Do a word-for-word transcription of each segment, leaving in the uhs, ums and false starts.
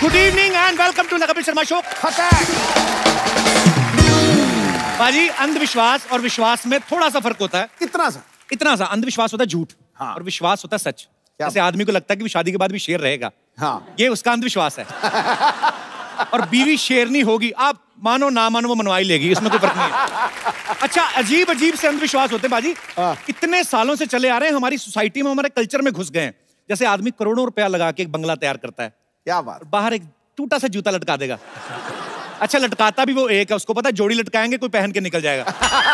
Good evening and welcome to the Kapil Sharma show. बाजी, अंधविश्वास और विश्वास में थोड़ा सा फर्क होता है। कितना सा? इतना सा। अंधविश्वास होता है झूठ, हाँ। और विश्वास होता है सच। जैसे आदमी को लगता है कि शादी के बाद भी शेर रहेगा, हाँ। ये उसका अंधविश्वास है। और बीवी शेरनी होगी, आप मानो ना मानो वो मनवाई लेगी, इसमें कोई फर्क नहीं है। अच्छा, अजीब अजीब से अंधविश्वास होते हैं बाजी, इतने सालों से चले आ रहे हैं, हमारी सोसाइटी में, हमारे कल्चर में घुस गए हैं। जैसे आदमी करोड़ों रुपया लगा के एक बंगला तैयार करता है, क्या बात, बाहर एक टूटा सा जूता लटका देगा। अच्छा, लटकाता भी वो एक है, उसको पता है जोड़ी लटकाएंगे कोई पहन के निकल जाएगा।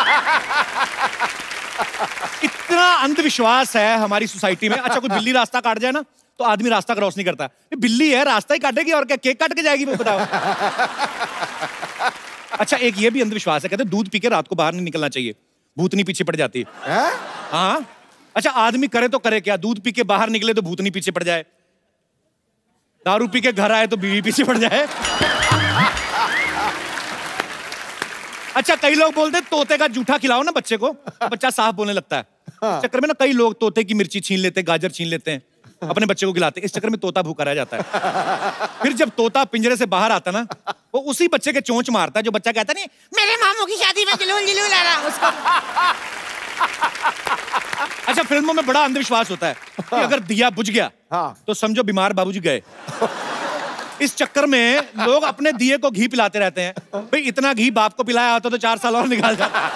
इतना अंधविश्वास है हमारी सोसाइटी में। अच्छा, कोई बिल्ली रास्ता काट जाए ना तो आदमी रास्ता क्रॉस नहीं करता, बिल्ली है रास्ता ही काटेगी और क्या केक काट के जाएगी वो, बताओ। अच्छा, एक ये भी अंधविश्वास है, कहते हैं दूध पी के रात को बाहर नहीं निकलना चाहिए, भूतनी पीछे पड़ जाती है। हाँ, अच्छा आदमी करे तो करे क्या, दूध पी के बाहर निकले तो भूतनी पीछे पड़ जाए, दारू पी के घर आए तो बीवी पीछे पड़ जाए। अच्छा, कई लोग बोलते हैं तोते का जूठा खिलाओ ना बच्चे को, बच्चा साफ बोलने लगता है। इस चक्कर में ना कई लोग तोते की मिर्ची छीन लेते हैं, गाजर छीन लेते हैं, अपने बच्चे को खिलाते हैं। इस चक्कर में तोता भूखा रह जाता है। फिर जब तोता पिंजरे से बाहर आता ना, वो उसी बच्चे के चोंच मारता है जो बच्चा कहता नहीं मेरे मामू की शादी में जलूल जलूल आ रहा उसको। अच्छा, फिल्मों में बड़ा अंधविश्वास होता है कि अगर दिया बुझ गया तो समझो बीमार बाबूजी गए। इस चक्कर में लोग अपने दिए को घी पिलाते रहते हैं। भाई इतना घी बाप को पिलाया होता तो चार साल और निकाल जाता।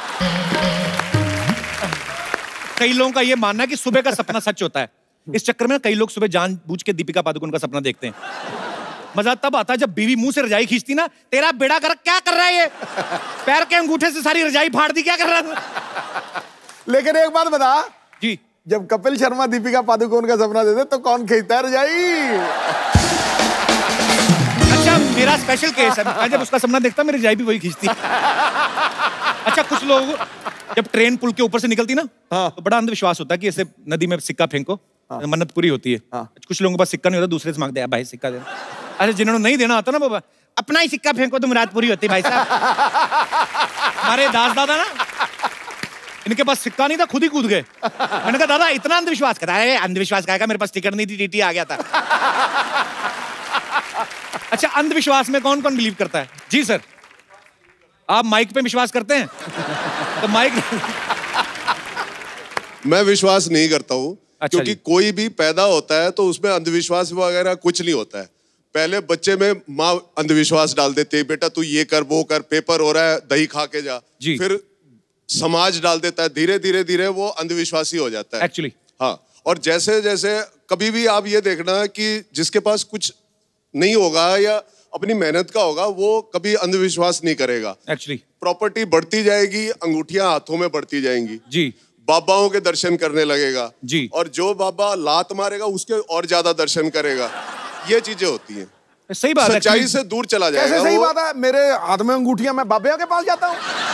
कई लोगों का ये मानना है कि सुबह का सपना सच होता है। इस चक्कर में कई लोग सुबह जानबूझ के दीपिका पादुकोण का सपना देखते हैं। मजा तब आता है जब बीवी मुंह से रजाई खींचती ना, तेरा बेड़ा कर क्या कर रहा है ये, पैर के अंगूठे से सारी रजाई फाड़ दी, क्या कर रहा है। लेकिन एक बात बता जी, जब कपिल शर्मा दीपिका पादुकोण का सपना देते तो कौन खींचता है रजाई? अच्छा, मेरा स्पेशल केस है, मैं जब उसका सपना देखता मेरी रजाई भी वही खींचती। अच्छा, कुछ लोग जब ट्रेन पुल के ऊपर से निकलती ना, हाँ। तो बड़ा अंधविश्वास होता है कि ऐसे नदी में सिक्का फेंको, हाँ। मन्नत पूरी होती है। हाँ। कुछ लोगों के पास सिक्का नहीं होता, दूसरे से मांगते हैं भाई सिक्का देना। अच्छा, जिन्होंने नहीं देना आता ना बाबा, अपना ही सिक्का फेंको तो मुराद पूरी होती है भाई साहब। हमारे दास दादा ना, इनके पास सिक्का नहीं था, खुद ही कूद गए। मैंने कहा दादा इतना अंधविश्वास, कहता है अंधविश्वास का, मेरे पास टिकट नहीं थी, टीटी आ गया था। अच्छा, अंधविश्वास में कौन कौन बिलीव करता है? जी सर, आप माइक पे विश्वास करते हैं? तो माइक मैं विश्वास नहीं करता हूँ। अच्छा, क्योंकि जी। कोई भी पैदा होता है तो उसमें अंधविश्वास वगैरह कुछ नहीं होता है। पहले बच्चे में माँ अंधविश्वास डाल देती है, बेटा तू ये कर वो कर, पेपर हो रहा है दही खा के जा। फिर समाज डाल देता है, धीरे धीरे धीरे वो अंधविश्वासी हो जाता है एक्चुअली। हाँ, और जैसे जैसे कभी भी आप ये देखना कि जिसके पास कुछ नहीं होगा या अपनी मेहनत का होगा, वो कभी अंधविश्वास नहीं करेगा। एक्चुअली प्रॉपर्टी बढ़ती जाएगी, अंगूठियां हाथों में बढ़ती जाएंगी जी, बाबाओं के दर्शन करने लगेगा जी, और जो बाबा लात मारेगा उसके और ज्यादा दर्शन करेगा। ये चीजें होती हैं। सही बात है, सच्चाई से दूर चला जाएगा। कैसे सही बात है? मेरे हाथ में अंगूठियां, मैं बाबे के पास जाता हूँ।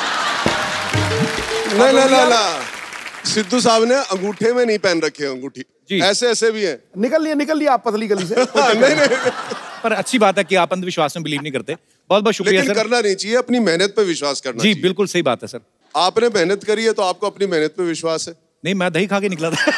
नहीं नहीं नहीं, सिद्धू साहब ने अंगूठे में नहीं पहन रखे अंगूठी, ऐसे ऐसे भी हैं। निकल लिया निकल लिया आप पतली गली से। नहीं नहीं, पर अच्छी बात है कि आप अंधविश्वास में बिलीव नहीं करते। बहुत बहुत शुक्रिया सर। करना नहीं चाहिए, अपनी मेहनत पे विश्वास करना जी चाहिए। बिल्कुल सही बात है सर। आपने मेहनत करी है तो आपको अपनी मेहनत पे विश्वास है। नहीं, मैं दही खा के निकला था।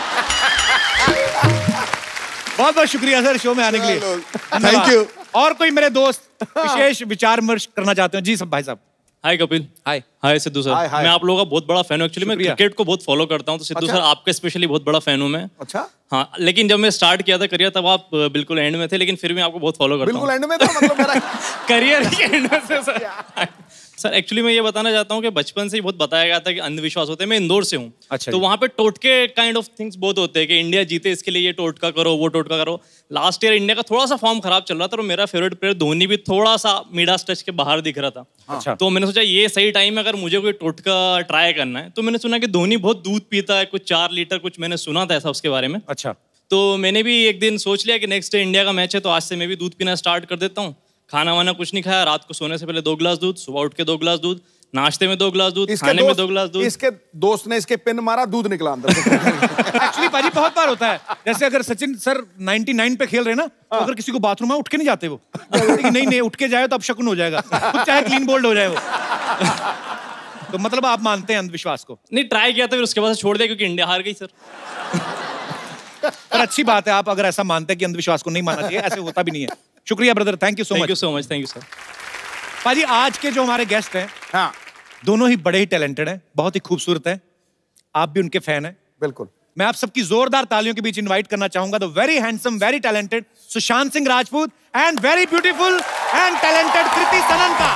बहुत बहुत शुक्रिया सर शो में आने के लिए, थैंक यू। और कोई मेरे दोस्त विशेष विचार विमर्श करना चाहते हो? जी सब भाई साहब। Hi Kapil. Hi hi Sidhu sir. Hi, hi. मैं आप लोगों का बहुत बड़ा फैन हूँ। एक्चुअली मैं क्रिकेट को बहुत फॉलो करता हूँ, तो सिद्धू अच्छा? सर आपके स्पेशली बहुत बड़ा फैन हूँ मैं। अच्छा हाँ, लेकिन जब मैं स्टार्ट किया था करियर तब आप बिल्कुल एंड में थे, लेकिन फिर भी आपको बहुत फॉलो करता हूँ। बिल्कुल एंड में था मतलब मेरा करियर ही एंड में से सर। सर एक्चुअली मैं ये बताना चाहता हूँ कि बचपन से ही बहुत बताया गया था कि अंधविश्वास होते हैं। मैं इंदौर से हूँ। अच्छा, तो वहाँ पे टोटके काइंड ऑफ थिंग्स बहुत होते हैं कि इंडिया जीते इसके लिए ये टोटका करो, वो टोटका करो। लास्ट ईयर इंडिया का थोड़ा सा फॉर्म खराब चल रहा था और मेरा फेवरेट प्लेयर धोनी भी थोड़ा सा मिडास टच के बाहर दिख रहा था। अच्छा। तो मैंने सोचा ये सही टाइम है, अगर मुझे कोई टोटका ट्राई करना है। तो मैंने सुना कि धोनी बहुत दूध पीता है, कुछ चार लीटर कुछ मैंने सुना था ऐसा उसके बारे में। अच्छा। तो मैंने भी एक दिन सोच लिया कि नेक्स्ट डे इंडिया का मैच है तो आज से मैं भी दूध पीना स्टार्ट कर देता हूँ। खाना वाना कुछ नहीं खाया, रात को सोने से पहले दो गिलास दूध, सुबह उठ के दो गिलास दूध, नाश्ते में दो गिलास दूध, खाने में दो गिलास दूध। इसके दोस्त ने इसके पिन मारा, दूध निकला अंदर से। एक्चुअली पाजी बहुत बार होता है, जैसे अगर सचिन सर निन्यानवे पे खेल रहे ना, तो अगर किसी को बाथरूम में उठ के नहीं जाते वो, नहीं नहीं उठ के जाए तो अब शकुन हो जाएगा, कुछ चाहे क्लीन बोल्ड हो जाए वो। तो मतलब आप मानते हैं अंधविश्वास को? नहीं, ट्राई किया था फिर उसके बाद छोड़ दिया क्योंकि इंडिया हार गई सर। पर अच्छी बात है आप अगर ऐसा मानते हैं कि अंधविश्वास को नहीं मानना चाहिए, ऐसे होता भी नहीं है। शुक्रिया brother, thank you so much. Thank you so much, thank you sir. पाजी आज के जो हमारे गेस्ट हैं, हाँ, दोनों ही बड़े ही टैलेंटेड हैं, बहुत ही खूबसूरत हैं, आप भी उनके फैन हैं। बिल्कुल। मैं आप सबकी जोरदार तालियों के बीच इनवाइट करना चाहूंगा the very handsome, very talented Sushant Singh Rajput and very beautiful and talented Kriti Sanon का।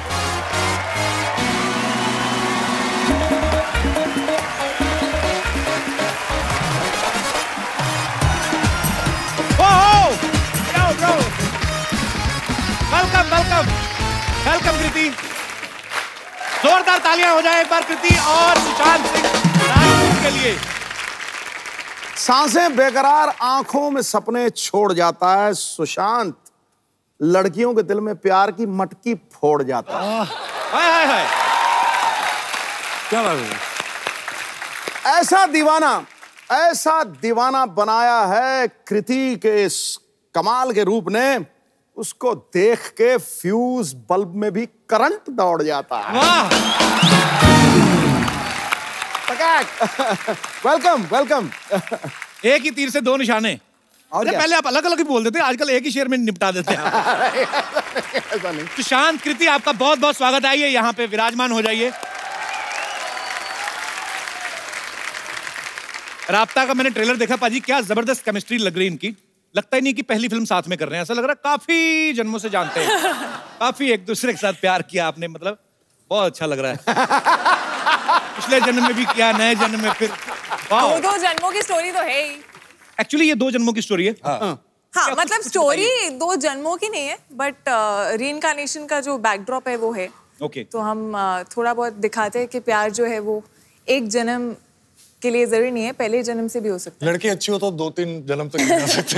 वेलकम वेलकम वेलकम कृति, जोरदार तालियां हो जाए एक बार कृति और सुशांत सिंह राजपूत के लिए। सांसें बेकरार, आंखों में सपने छोड़ जाता है सुशांत, लड़कियों के दिल में प्यार की मटकी फोड़ जाता है। हाय हाय हाय, क्या बात है। ऐसा दीवाना, ऐसा दीवाना बनाया है कृति के इस कमाल के रूप ने, उसको देख के फ्यूज बल्ब में भी करंट दौड़ जाता है। Welcome welcome. एक ही तीर से दो निशाने। और पहले आप अलग अलग ही बोल देते, आजकल एक ही शेर में निपटा देते हैं। ऐसा नहीं। सुशांत, कृति, आपका बहुत बहुत स्वागत। आइए यहाँ पे विराजमान हो जाइए। राब्ता का मैंने ट्रेलर देखा पाजी, क्या जबरदस्त केमिस्ट्री लग रही इनकी। लगता ही नहीं कि पहली फिल्म साथ में कर रहे हैं, ऐसा लग रहा है काफी जन्मों से जानते हैं, काफी एक दूसरे के साथ प्यार किया आपने, मतलब बहुत अच्छा लग रहा है। पिछले जन्म में भी किया, नए जन्म में फिर। दो दो जन्मों की स्टोरी तो है ही। एक्चुअली ये दो जन्मों की स्टोरी है। हाँ, हाँ मतलब स्टोरी दो जन्मों की नहीं है, बट रीइंकार्नेशन का जो बैकड्रॉप है वो है। Okay okay. तो हम uh, थोड़ा बहुत दिखाते हैं कि प्यार जो है वो एक जन्म के लिए जरूरी नहीं है, पहले जन्म से भी हो सकता है। लड़की अच्छी हो तो दो तीन जन्म तक नहीं आ सकते।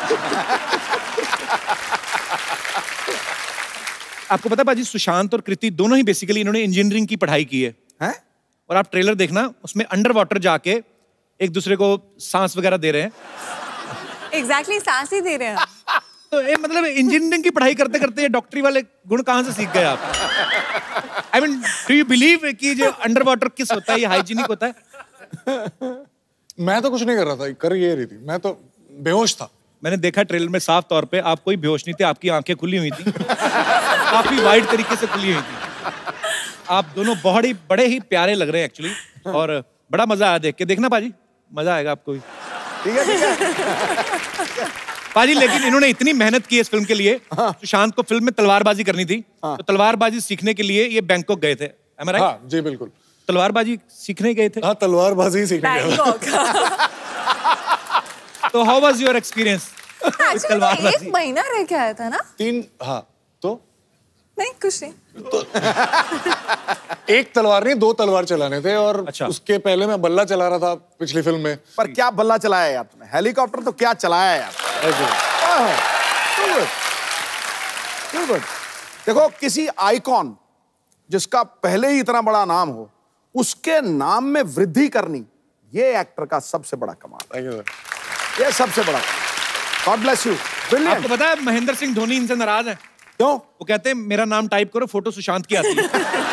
आपको पता बाजी, सुशांत और कृति दोनों ही बेसिकली इन्होंने इंजीनियरिंग की पढ़ाई की है, हैं? और आप ट्रेलर देखना, उसमें अंडर वाटर जाके एक दूसरे को सांस वगैरह दे रहे हैं। एग्जैक्टली exactly, सांस ही दे रहे हैं। तो ये मतलब इंजीनियरिंग की पढ़ाई करते करते ये डॉक्टरी वाले गुण कहाँ से सीख गए आप? I mean do you believe कि जो अंडर वाटर किस होता है, ये हाइजीनिक होता है? मैं तो कुछ नहीं कर रहा था, कर ये रही थी, मैं तो बेहोश था। मैंने देखा ट्रेलर में साफ तौर पे, आप कोई बेहोश नहीं थे, आपकी आंखें खुली हुई थी, काफी वाइड तरीके से खुली हुई थी। आप दोनों बहुत ही बड़े ही प्यारे लग रहे हैं एक्चुअली, और बड़ा मजा आया देख के। देखना पाजी, मजा आएगा आपको भी। ठीक है ठीक है पाजी, लेकिन इन्होंने इतनी मेहनत की इस फिल्म के लिए। सुशांत को फिल्म में तलवारबाजी करनी थी, तो तलवारबाजी सीखने के लिए ये बैंकॉक गए थे। Am I right? हाँ जी बिल्कुल, तलवारबाजी सीखने गए थे। हाँ तलवारबाजी सीखने गए। तो हाउ वाज योर एक्सपीरियंस? एक महीना रह के आया था ना? तीन, हाँ तो नहीं कुछ नहीं, तो एक तलवार नहीं, दो तलवार चलाने थे, और अच्छा। उसके उसके पहले मैं बल्ला चला रहा था पिछली फिल्म में। पर क्या बल्ला चलाया यार तुमने, हेलीकॉप्टर तो क्या चलाया यार। देखो, किसी आइकॉन जिसका पहले ही इतना बड़ा नाम हो, उसके नाम में वृद्धि करनी, ये एक्टर का सबसे बड़ा कमाल, ये सबसे बड़ा। God bless you. आपको पता है महेंद्र सिंह धोनी इनसे नाराज है। क्यों? वो कहते हैं मेरा नाम टाइप करो, फोटो सुशांत की आती है।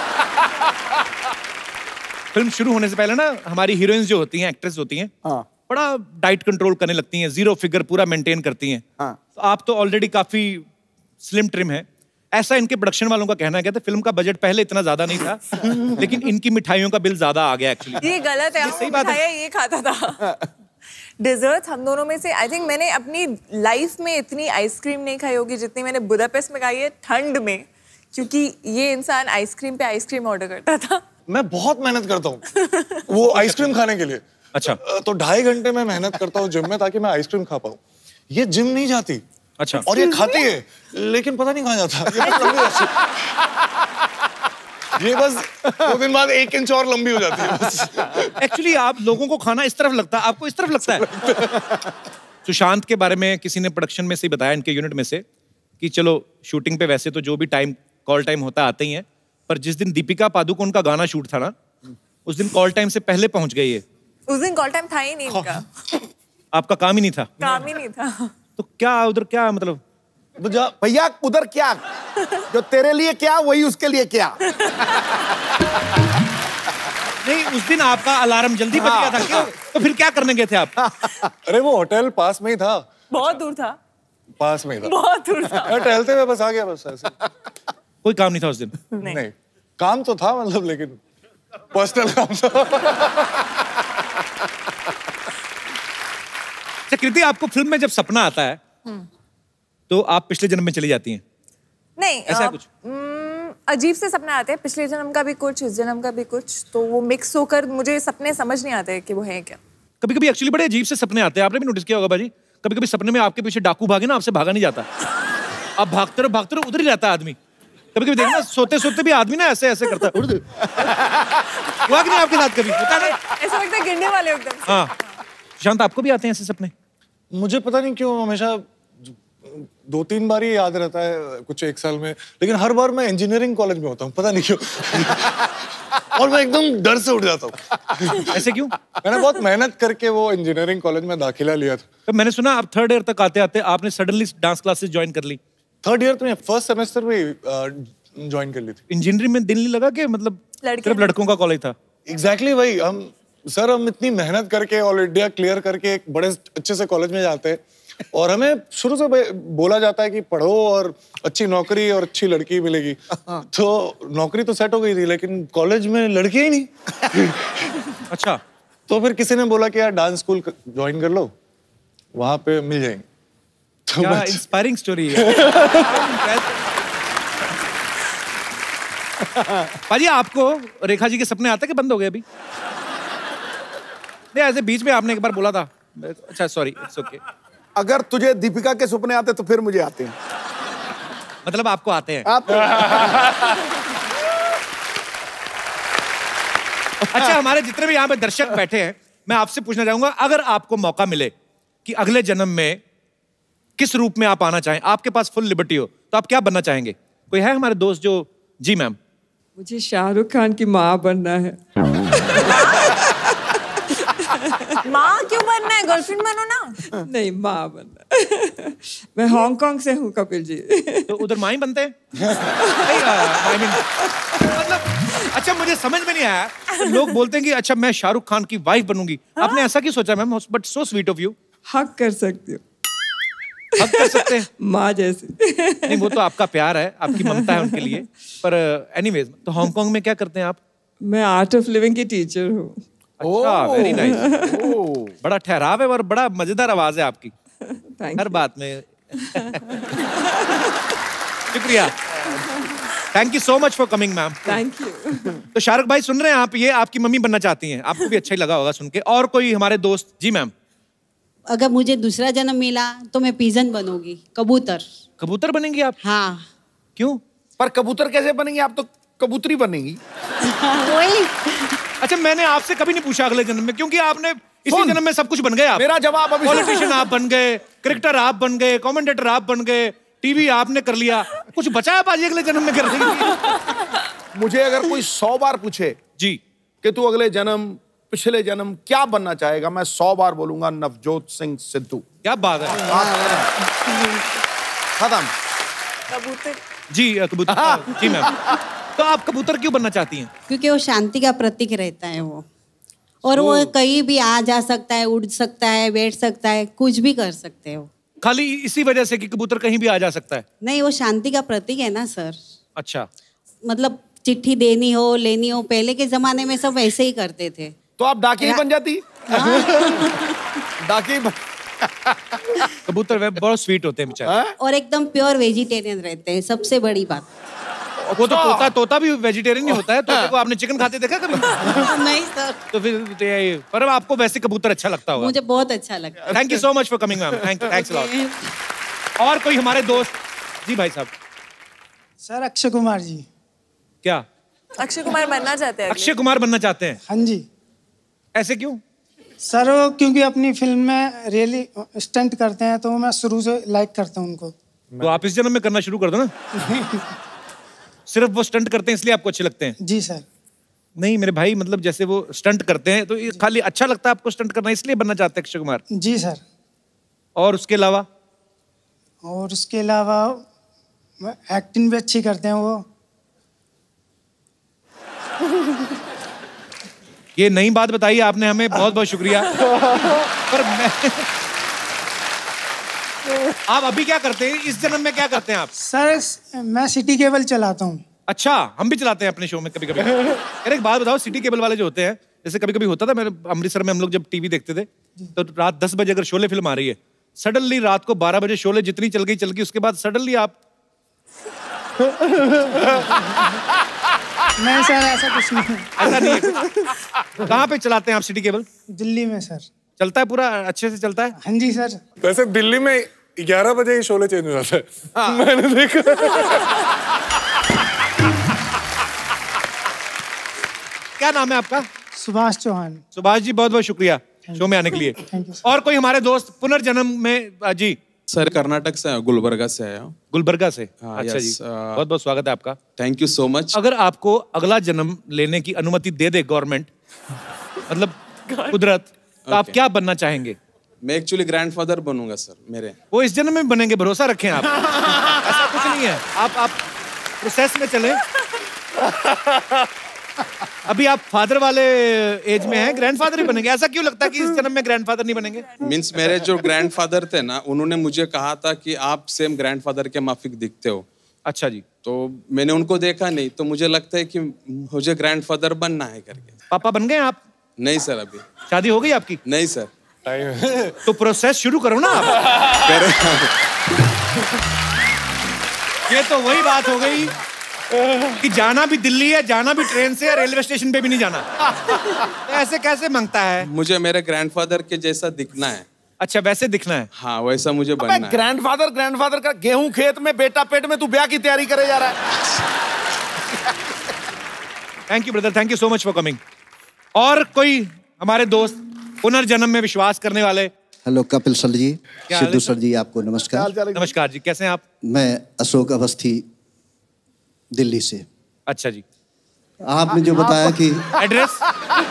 फिल्म शुरू होने से पहले ना हमारी हीरोइंस जो होती हैं, एक्ट्रेस होती हैं, हाँ। बड़ा डाइट कंट्रोल करने लगती हैं, जीरो फिगर पूरा मेंटेन करती हैं। हाँ। तो आप तो ऑलरेडी काफी स्लिम ट्रिम है, ऐसा इनके प्रोडक्शन वालों का कहना है। कहते फिल्म का बजट पहले इतना ज्यादा नहीं था, लेकिन इनकी मिठाइयों का बिल ज्यादा आ गया एक्चुअली। ये गलत है, सही बात है। ये खाता था। डिजर्ट हम दोनों में से आई थिंक मैंने अपनी लाइफ में इतनी आइसक्रीम नहीं खाई होगी जितनी मैंने बुदापेस्ट में खाई है, ठंड में, क्योंकि ये इंसान आइसक्रीम पे आइसक्रीम ऑर्डर करता था। मैं बहुत मेहनत करता हूँ वो आइसक्रीम खाने के लिए। अच्छा। तो ढाई घंटे में मेहनत करता हूँ जिम में, ताकि मैं आइसक्रीम खा पाऊँ। ये जिम नहीं जाती। अच्छा। और ये खाती है, लेकिन पता नहीं कहाँ जाता। ये बस लंबी जाती है। ये बस दो दिन बाद एक इंच और लंबी हो जाती है। एक्चुअली आप लोगों को खाना इस तरफ लगता है, आपको इस तरफ लगता है। सुशांत के बारे में किसी ने प्रोडक्शन में से बताया, इनके यूनिट में से, कि चलो शूटिंग पे वैसे तो जो भी टाइम कॉल टाइम होता आते ही है, पर जिस दिन दीपिका पादुकोण का गाना शूट था ना, उस दिन कॉल टाइम से पहले पहुंच गए ये। उस दिन कॉल टाइम था ही नहीं इनका। आपका काम ही नहीं था? काम ही नहीं था। तो क्या उधर क्या मतलब? भैया उधर क्या, जो तेरे लिए क्या वही उसके लिए क्या। नहीं, उस दिन आपका अलार्म जल्दी बज गया था क्यों? तो फिर क्या करने गए थे आप? अरे वो होटल पास में ही था। बहुत दूर था। पास में ही था। बहुत दूर था। मैं टहलते हुए बस आ गया, बस ऐसे। कोई काम नहीं था उस दिन? नहीं, नहीं काम तो था मतलब, लेकिन पर्सनल काम था। अच्छा कृति, आपको फिल्म में जब सपना आता है तो आप पिछले जन्म में चली जाती हैं? नहीं, ऐसा आ, कुछ न, अजीब से सपने आते हैं, पिछले जन्म का भी कुछ, इस जन्म का भी कुछ, तो वो मिक्स होकर मुझे सपने समझ नहीं आते कि वो है क्या। कभी कभी एक्चुअली बड़े अजीब से सपने आते हैं, आपने भी नोटिस किया होगा बाजी। कभी कभी सपने में आपके पीछे डाकू भागे ना, आपसे भागा नहीं जाता, आप भागते रहो भागते रहो, उधर ही रहता है आदमी। कभी कभी देखना सोते सोते भी आदमी ना ऐसे ऐसे करता है। हुआ कि नहीं आपके साथ कभी? होता है ना, ऐसा लगता है गिरने वाले एकदम। हाँ सुशांत, आपको भी आते हैं ऐसे सपने? मुझे पता नहीं क्यों हमेशा दो तीन बार ही याद रहता है कुछ एक साल में, लेकिन हर बार मैं इंजीनियरिंग कॉलेज में होता हूँ, पता नहीं क्यों। और मैं एकदम डर से उठ जाता हूँ। ऐसे क्यों? मैंने बहुत मेहनत करके वो इंजीनियरिंग कॉलेज में दाखिला लिया था। तो मैंने सुना आप थर्ड ईयर तक आते आते आपने सडनली डांस क्लासेस ज्वाइन कर ली। थर्ड ईयर में फर्स्ट सेमेस्टर में ज्वाइन कर ली थी। इंजीनियरिंग में दिल नहीं लगा कि मतलब सिर्फ लड़कों का कॉलेज था? एग्जैक्टली exactly वही। हम सर हम इतनी मेहनत करके ऑल इंडिया क्लियर करके एक बड़े अच्छे से कॉलेज में जाते हैं, और हमें शुरू से बोला जाता है कि पढ़ो और अच्छी नौकरी और अच्छी लड़की मिलेगी। तो नौकरी तो सेट हो गई थी, लेकिन कॉलेज में लड़की ही नहीं। अच्छा, तो फिर किसी ने बोला कि यार डांस स्कूल ज्वाइन कर लो, वहां पे मिल जाएंगे। तो क्या इंस्पायरिंग स्टोरी है। पाजी, आपको रेखा जी के सपने आते कि बंद हो गए अभी? नहीं, ऐसे बीच में आपने एक बार बोला था। अच्छा सॉरी, इट्स ओके। अगर तुझे दीपिका के सपने आते तो फिर मुझे आते हैं। मतलब आपको आते हैं? आते हैं। अच्छा, हमारे जितने भी यहाँ पे दर्शक बैठे हैं, मैं आपसे पूछना चाहूंगा, अगर आपको मौका मिले कि अगले जन्म में किस रूप में आप आना चाहें, आपके पास फुल लिबर्टी हो, तो आप क्या बनना चाहेंगे? कोई है हमारे दोस्त जो? जी मैम। मुझे शाहरुख खान की माँ बनना है। माँ क्यों बनना है? गर्लफ्रेंड बनो ना। नहीं, माँ बनना। मैं हांगकांग से हूँ कपिल जी। तो उधर माँ ही बनते हैं? I mean, मतलब अच्छा, मुझे समझ में नहीं आया, लोग बोलते हैं कि अच्छा मैं शाहरुख खान की वाइफ बनूंगी। आपने ऐसा क्यों सोचा ma'am? But so sweet of you. हक कर सकती हूँ। हक कर सकते हैं? माँ जैसी। नहीं, वो तो आपका प्यार है, आपकी ममता है उनके लिए। पर एनीवेज, तो हांगकांग में क्या करते हैं आप? मैं आर्ट ऑफ लिविंग की टीचर हूँ। अच्छा, वेरी नाइस। बड़ा ठहराव है और बड़ा मजेदार आवाज है आपकी हर बात में। शुक्रिया, thank you so much for coming ma'am. Thank you. तो शाहरुख भाई सुन रहे हैं आप, ये आपकी मम्मी बनना चाहती हैं, आपको भी अच्छा ही लगा होगा सुन के। और कोई हमारे दोस्त? जी मैम। अगर मुझे दूसरा जन्म मिला तो मैं पिजन बनूंगी, कबूतर। कबूतर बनेंगी आप? हाँ। क्यों? पर कबूतर कैसे बनेंगी आप? तो कबूतरी बनेगी। वही। अच्छा, मैंने आपसे कभी नहीं पूछा अगले जन्म में, क्योंकि आपने इसी जन्म में सब कुछ बन गए आप। मेरा जवाब अभी। पॉलिटिशियन आप बन गए, क्रिकेटर आप बन गए, कमेंटेटर आप बन गए, टीवी आपने कर लिया, कुछ बचा है बाजी अगले जन्म में कर देंगे? मुझे अगर कोई सौ बार पूछे जी कि तू अगले जन्म पिछले जन्म क्या बनना चाहेगा, मैं सौ बार बोलूंगा नवजोत सिंह सिद्धू। क्या बात है। खत्म। कबूतर। जी कबूतर। जी मैम। तो आप कबूतर क्यों बनना चाहती हैं? क्योंकि वो शांति का प्रतीक रहता है वो, और वो कहीं भी आ जा सकता है, उड़ सकता है, बैठ सकता है, कुछ भी कर सकते हैं वो। खाली इसी वजह से कि कबूतर कहीं भी आ जा सकता है? नहीं, वो शांति का प्रतीक है ना सर। अच्छा, मतलब चिट्ठी देनी हो, लेनी हो, पहले के जमाने में सब ऐसे ही करते थे। तो आप डाकिया ही बन जाती। डाकिया बन... कबूतर वे बहुत स्वीट होते हैं बेचारे, और एकदम प्योर वेजिटेरियन रहते हैं, सबसे बड़ी बात। वो तो तोता तोता भी वेजिटेरियन नहीं होता है। तोते को आपने चिकन खाते देखा कभी? नहीं सर। तो फिर पर आपको वैसे कबूतर अच्छा लगता होगा? मुझे बहुत अच्छा लगता है। Thank you so much for coming ma'am. Thank you, thanks a lot. और कोई हमारे दोस्त? जी भाई साहब। सर अक्षय कुमार जी। क्या अक्षय कुमार बनना चाहते हैं? अक्षय कुमार बनना चाहते हैं? हाँ जी। ऐसे क्यों? सर वो क्योंकि अपनी फिल्म में रियली स्टंट करते हैं, तो मैं शुरू से लाइक करता हूँ उनको। तो आप इस जन्म में करना शुरू कर दो ना। सिर्फ वो स्टंट करते हैं इसलिए आपको अच्छे लगते हैं? जी सर। नहीं मेरे भाई, मतलब जैसे वो स्टंट करते हैं तो ये खाली अच्छा लगता है आपको स्टंट करना, इसलिए बनना चाहते हैं अक्षय कुमार? जी सर। और उसके अलावा? और उसके अलावा एक्टिंग भी अच्छी करते हैं वो। ये नई बात बताई आपने हमें, बहुत बहुत शुक्रिया। पर मैं आप अभी क्या करते हैं? इस जन्म में क्या करते हैं आप? सर मैं सिटी केबल चलाता हूँ। अच्छा, हम भी चलाते हैं अपने शो में कभी कभी। यार एक बात बताओ, सिटी केबल वाले जो होते हैं, जैसे कभी कभी होता था, मेरे अमृतसर में हम लोग जब टीवी देखते थे तो रात दस बजे अगर शोले फिल्म आ रही है, सडनली रात को बारह बजे शोले जितनी चल गई चल गई, उसके बाद सडनली आप नहीं सर, ऐसा कुछ नहीं है। ऐसा नहीं है। कहाँ पे चलाते हैं आप सिटी केबल? दिल्ली में सर। चलता है पूरा अच्छे से चलता है? हाँ जी सर। वैसे दिल्ली में ग्यारह बजे ही शोले चेंज हो जाता है। हाँ। मैंने देखा। क्या नाम है आपका? सुभाष चौहान। सुभाष जी, बहुत बहुत शुक्रिया शो में आने के लिए। और कोई हमारे दोस्त पुनर्जन्म में? जी सर, कर्नाटक से, गुलबर्गा से आया हूँ। गुलबर्गा से? हाँ, अच्छा जी, बहुत बहुत स्वागत है आपका। Thank you so much. अगर आपको अगला जन्म लेने की अनुमति दे दे गवर्नमेंट, मतलब कुदरत, तो आप क्या बनना चाहेंगे? मैं एक्चुअली ग्रैंडफादर बनूंगा सर मेरे। वो इस जन्म में बनेंगे, भरोसा रखें आप। ऐसा कुछ नहीं है, आप आप प्रोसेस में चलें। अभी आप फादर वाले एज में हैं, ग्रैंडफादर ही बनेंगे। ऐसा क्यों लगता है कि इस जन्म में ग्रैंडफादर नहीं बनेंगे? मींस मेरे जो ग्रैंडफादर थे ना, उन्होंने मुझे कहा था कि आप सेम ग्रैंडफादर के माफिक दिखते हो। अच्छा जी। तो मैंने उनको देखा नहीं, तो मुझे लगता है कि मुझे ग्रैंडफादर बनना है करके। पापा बन गए आप? नहीं सर, अभी शादी हो गई आपकी? नहीं सर। तो प्रोसेस शुरू करो ना आप। ये तो वही बात हो गई कि जाना भी दिल्ली है, जाना भी ट्रेन से, रेलवे स्टेशन पे भी नहीं जाना। तो ऐसे कैसे मांगता है? मुझे मेरे ग्रैंडफादर के जैसा दिखना है। अच्छा, वैसे दिखना है? हाँ, वैसा मुझे बनना है। ग्रैंडफादर ग्रैंडफादर का गेहूं खेत में, बेटा पेट में, तू ब्याह की तैयारी करे जा रहा है। Thank you brother, thank you so much for coming. और कोई हमारे दोस्त पुनर्जन्म में विश्वास करने वाले? Hello Kapil sir ji, Sidhu sir ji, आपको नमस्कार। नमस्कार जी, कैसे हैं आप? मैं अशोक अवस्थी, दिल्ली से। अच्छा जी। आपने जो बताया कि एड्रेस,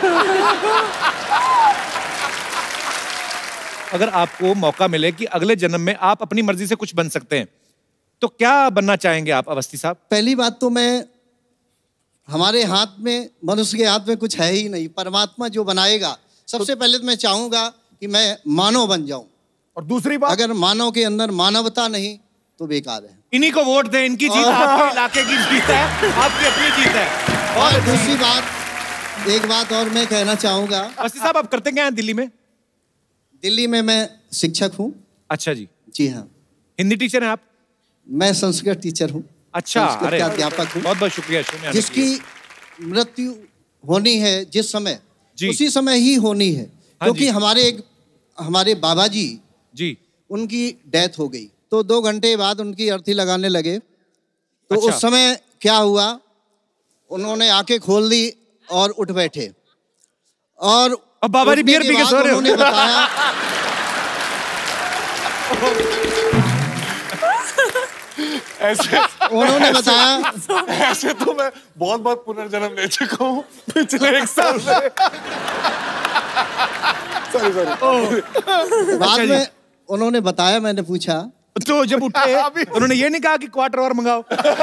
अगर आपको मौका मिले कि अगले जन्म में आप अपनी मर्जी से कुछ बन सकते हैं, तो क्या बनना चाहेंगे आप अवस्थी साहब? पहली बात तो मैं, हमारे हाथ में, मनुष्य के हाथ में कुछ है ही नहीं। परमात्मा जो बनाएगा, सबसे पहले तो मैं चाहूंगा कि मैं मानव बन जाऊं। और दूसरी बात, अगर मानव के अंदर मानवता नहीं तो बेकार है। इन्हीं को वोट दें, इनकी जीत आपके इलाके की जीत है, आपकी अपनी जीत है। और दूसरी बात, एक बात और मैं कहना चाहूंगा। अवस्थी साहब, आप करते क्या हैं दिल्ली में? दिल्ली में मैं शिक्षक हूँ। अच्छा जी। जी हाँ। हिंदी टीचर हैं आप? मैं संस्कृत टीचर हूँ। अच्छा, अरे अध्यापक हूँ। बहुत बहुत शुक्रिया शो में आने के लिए। जिसकी मृत्यु होनी है जिस समय, उसी समय ही होनी है। क्योंकि हमारे एक हमारे बाबा जी जी उनकी डेथ हो गई, तो दो घंटे बाद उनकी अर्थी लगाने लगे। तो अच्छा। उस समय क्या हुआ, उन्होंने आंखें खोल दी और उठ बैठे, और अब बाबा जी बियर पी के सो रहे हो। उन्होंने बताया ऐसे उन्होंने बताया ऐसे तो मैं बहुत बहुत पुनर्जन्म ले चुका हूँ पिछले एक साल से। Sorry sorry. बाद में उन्होंने बताया, मैंने पूछा तो जब उठे उन्होंने ये नहीं कहा कि क्वार्टर और मंगाओ?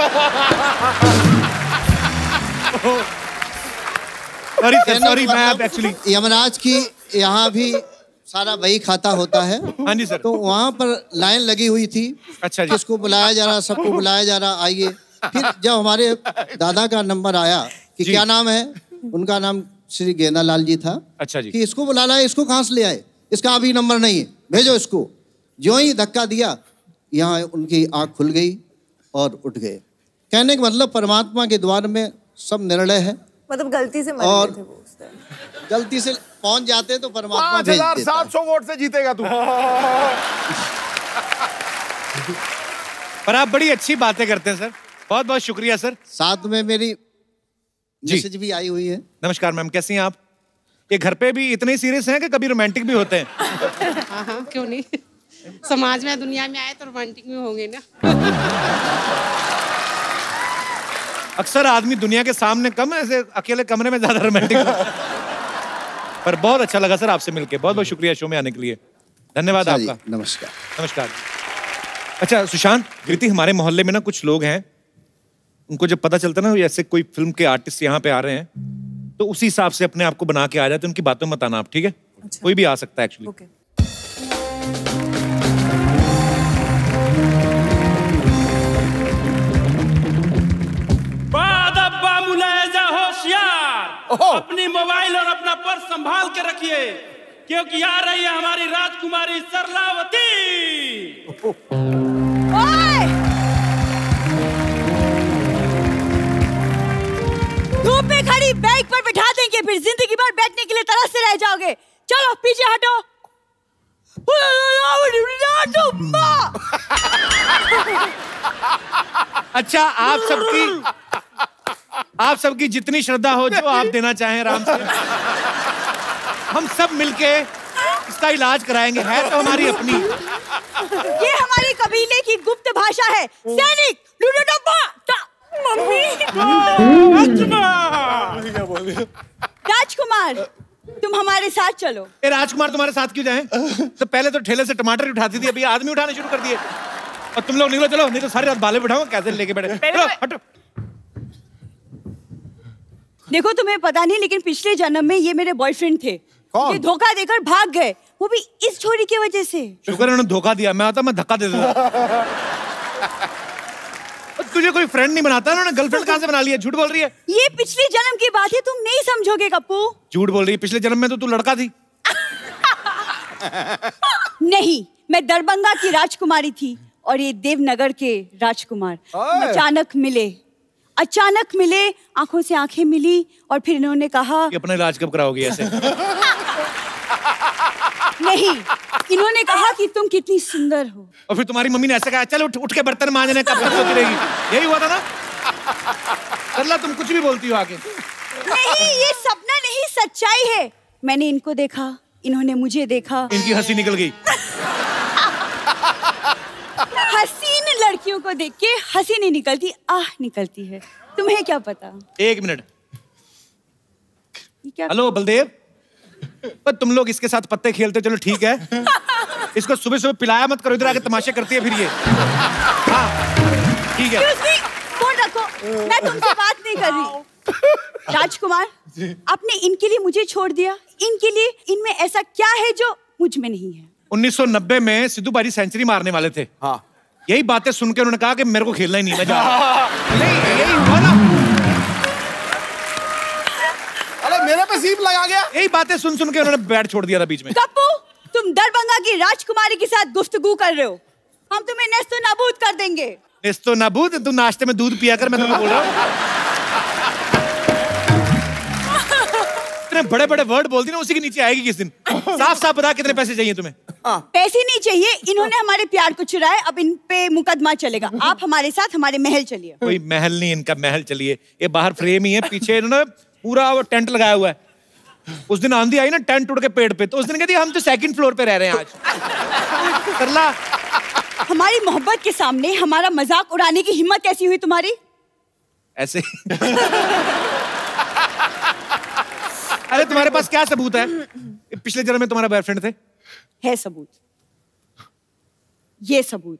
सॉरी सॉरी, मैं एक्चुअली यमराज की यहाँ भी सारा वही खाता होता है। हाँ जी सर। तो वहाँ पर लाइन लगी हुई थी। अच्छा जी। किसको बुलाया जा रहा, सबको बुलाया जा रहा, आइए। फिर जब हमारे दादा का नंबर आया कि क्या नाम है, उनका नाम श्री गेंदा लाल जी था। अच्छा जी। कि इसको बुलाना है, इसको कहाँ से ले आए, इसका अभी नंबर नहीं है, भेजो इसको। जो ही धक्का दिया, यहाँ उनकी आँख खुल गई और उठ गए। कहने का मतलब परमात्मा के द्वार में सब निर्णय है। मतलब गलती से मर और गए थे वो उस टाइम। गलती से पहुंच जाते तो परमात्मा पाँच भेज हजार देता। सात सौ वोट से जीतेगा तू। पर आप बड़ी अच्छी बातें करते हैं सर, बहुत बहुत शुक्रिया सर। साथ में मेरी मैसेज भी आई हुई है। नमस्कार मैम, कैसी हैं आप? ये घर पे भी इतने सीरियस हैं कि कभी रोमांटिक भी होते हैं? हाँ हाँ, क्यों नहीं। समाज में, दुनिया में आए तो रोमांटिक भी होंगे ना। अक्सर आदमी दुनिया के सामने कम, ऐसे अकेले कमरे में ज्यादा रोमांटिक। पर बहुत अच्छा लगा सर आपसे मिलके, बहुत बहुत शुक्रिया शो में आने के लिए, धन्यवाद आपका। नमस्कार। नमस्कार। अच्छा सुशांत, कृति, हमारे मोहल्ले में ना कुछ लोग हैं, उनको जब पता चलता ना ऐसे कोई फिल्म के आर्टिस्ट यहाँ पे आ रहे हैं, तो उसी हिसाब से अपने आप को बना के आ जाते, उनकी बातों में मत आना आप, ठीक है? अच्छा। कोई भी आ सकता है एक्चुअली। अपनी मोबाइल और अपना पर्स संभाल के रखिए, क्योंकि आ रही है हमारी राजकुमारी सरलावती। धूप में खड़ी बैग पर बिठा देंगे, फिर जिंदगी भर बैठने के लिए तरसते रह जाओगे। चलो पीछे हटो। अच्छा, आप सबकी आप सबकी जितनी श्रद्धा हो, जो आप देना चाहें राम से, हम सब मिलके इसका इलाज कराएंगे। है तो हमारी अपनी। ये हमारी कबीले की गुप्त भाषा है। सैनिक मम्मी राजकुमार, तुम हमारे साथ चलो। ए राजकुमार तुम्हारे साथ क्यों जाएं? तो पहले तो ठेले से टमाटर उठाती थी, अभी आदमी उठाने शुरू कर दिए। और तुम लोग निकलो, चलो, नहीं तो सारी रात बाले बिठाओ। कैसे लेके बैठे? चलो हटो। देखो तुम्हें पता नहीं, लेकिन पिछले जन्म में ये मेरे बॉयफ्रेंड थे। ये धोखा देकर भाग गए, वो भी इस छोरी की वजह से। शुक्र है उन्होंने धोखा दिया, मैं आता मैं धक्का दे देता। तुझे कोई फ्रेंड नहीं बनाता, उन्होंने गर्लफ्रेंड कहाँ से बना लिया? झूठ बोल रही है। ये पिछले जन्म की बात है, तुम नहीं समझोगे कप्पू। झूठ बोल रही है, पिछले जन्म में तो तू लड़का थी। नहीं, मैं दरभंगा की राजकुमारी थी और ये देवनगर के राजकुमार। अचानक मिले अचानक मिले आंखों से आंखें मिली और फिर इन्होंने कहा कि अपना इलाज कब कराओगी ऐसे? नहीं, इन्होंने कहा कि तुम कितनी सुंदर हो। और फिर तुम्हारी मम्मी ने ऐसा कहा, चल उठ उठ के बर्तन मांजने, कब तक सोती रहेगी? यही हुआ था ना? सरला, तुम कुछ भी बोलती हो आगे। नहीं, ये सपना नहीं, सच्चाई है। मैंने इनको देखा, इन्होंने मुझे देखा। इनकी हंसी निकल गई। हसीन लड़कियों को देख के हंसी नहीं निकलती, आह निकलती है। तुम्हें क्या पता? एक मिनट। हेलो बलदेव, पर तुम लोग इसके साथ पत्ते खेलते, चलो ठीक है। इसको सुबह सुबह पिलाया मत करो, इधर आके तमाशे करती है फिर ये। हाँ ठीक है। फोन रखो, मैं तुमसे बात नहीं कर रही। राजकुमार, आपने इनके लिए मुझे छोड़ दिया, इनके लिए इनमें ऐसा क्या है जो मुझ में नहीं है? उन्नीस सौ नब्बे में सिद्धू बाजी सेंचुरी मारने वाले थे। हाँ। यही बातें सुन के उन्होंने कहा कि मेरे को खेलना ही नहीं, मैं जा रहा हूं। नहीं, यही हुआ ना। अरे मेरे पे सीप लगा गया। यही बातें सुन सुन के उन्होंने बैट छोड़ दिया था बीच में। कप्पू, तुम दरभंगा की राजकुमारी के साथ गुफ्तगू कर रहे हो। हम तुम्हें नेस्तो नाबूद कर देंगे। नेस्तो नाबूद? तू नाश्ते में दूध पिया कर, मैं तुमको बोल रहा हूँ। बड़े बड़े वर्ड बोलती ना, उसी के नीचे आएगी किस दिन। साफ साफ बता कितने पैसे चाहिए तुम्हें? पैसे नहीं चाहिए, इन्होंने हमारे प्यार को चुराया, अब इन पे मुकदमा चलेगा। आप हमारे साथ हमारे महल चलिए। कोई महल नहीं, इनका महल चलिए। ये बाहर फ्रेम ही है, पीछे इन्होंने पूरा टेंट लगाया हुआ है। उस दिन आंधी आई ना, टेंट उड़ के पेड़ पे, तो उस दिन कहती हम तो सेकंड फ्लोर पे रह रहे हैं आज। सरला, हमारी मोहब्बत के सामने हमारा मजाक उड़ाने की हिम्मत कैसी हुई तुम्हारी? ऐसे अरे तुम्हारे पास क्या सबूत है? पिछले जन्म में तुम्हारा बॉयफ्रेंड थे? है सबूत, ये सबूत।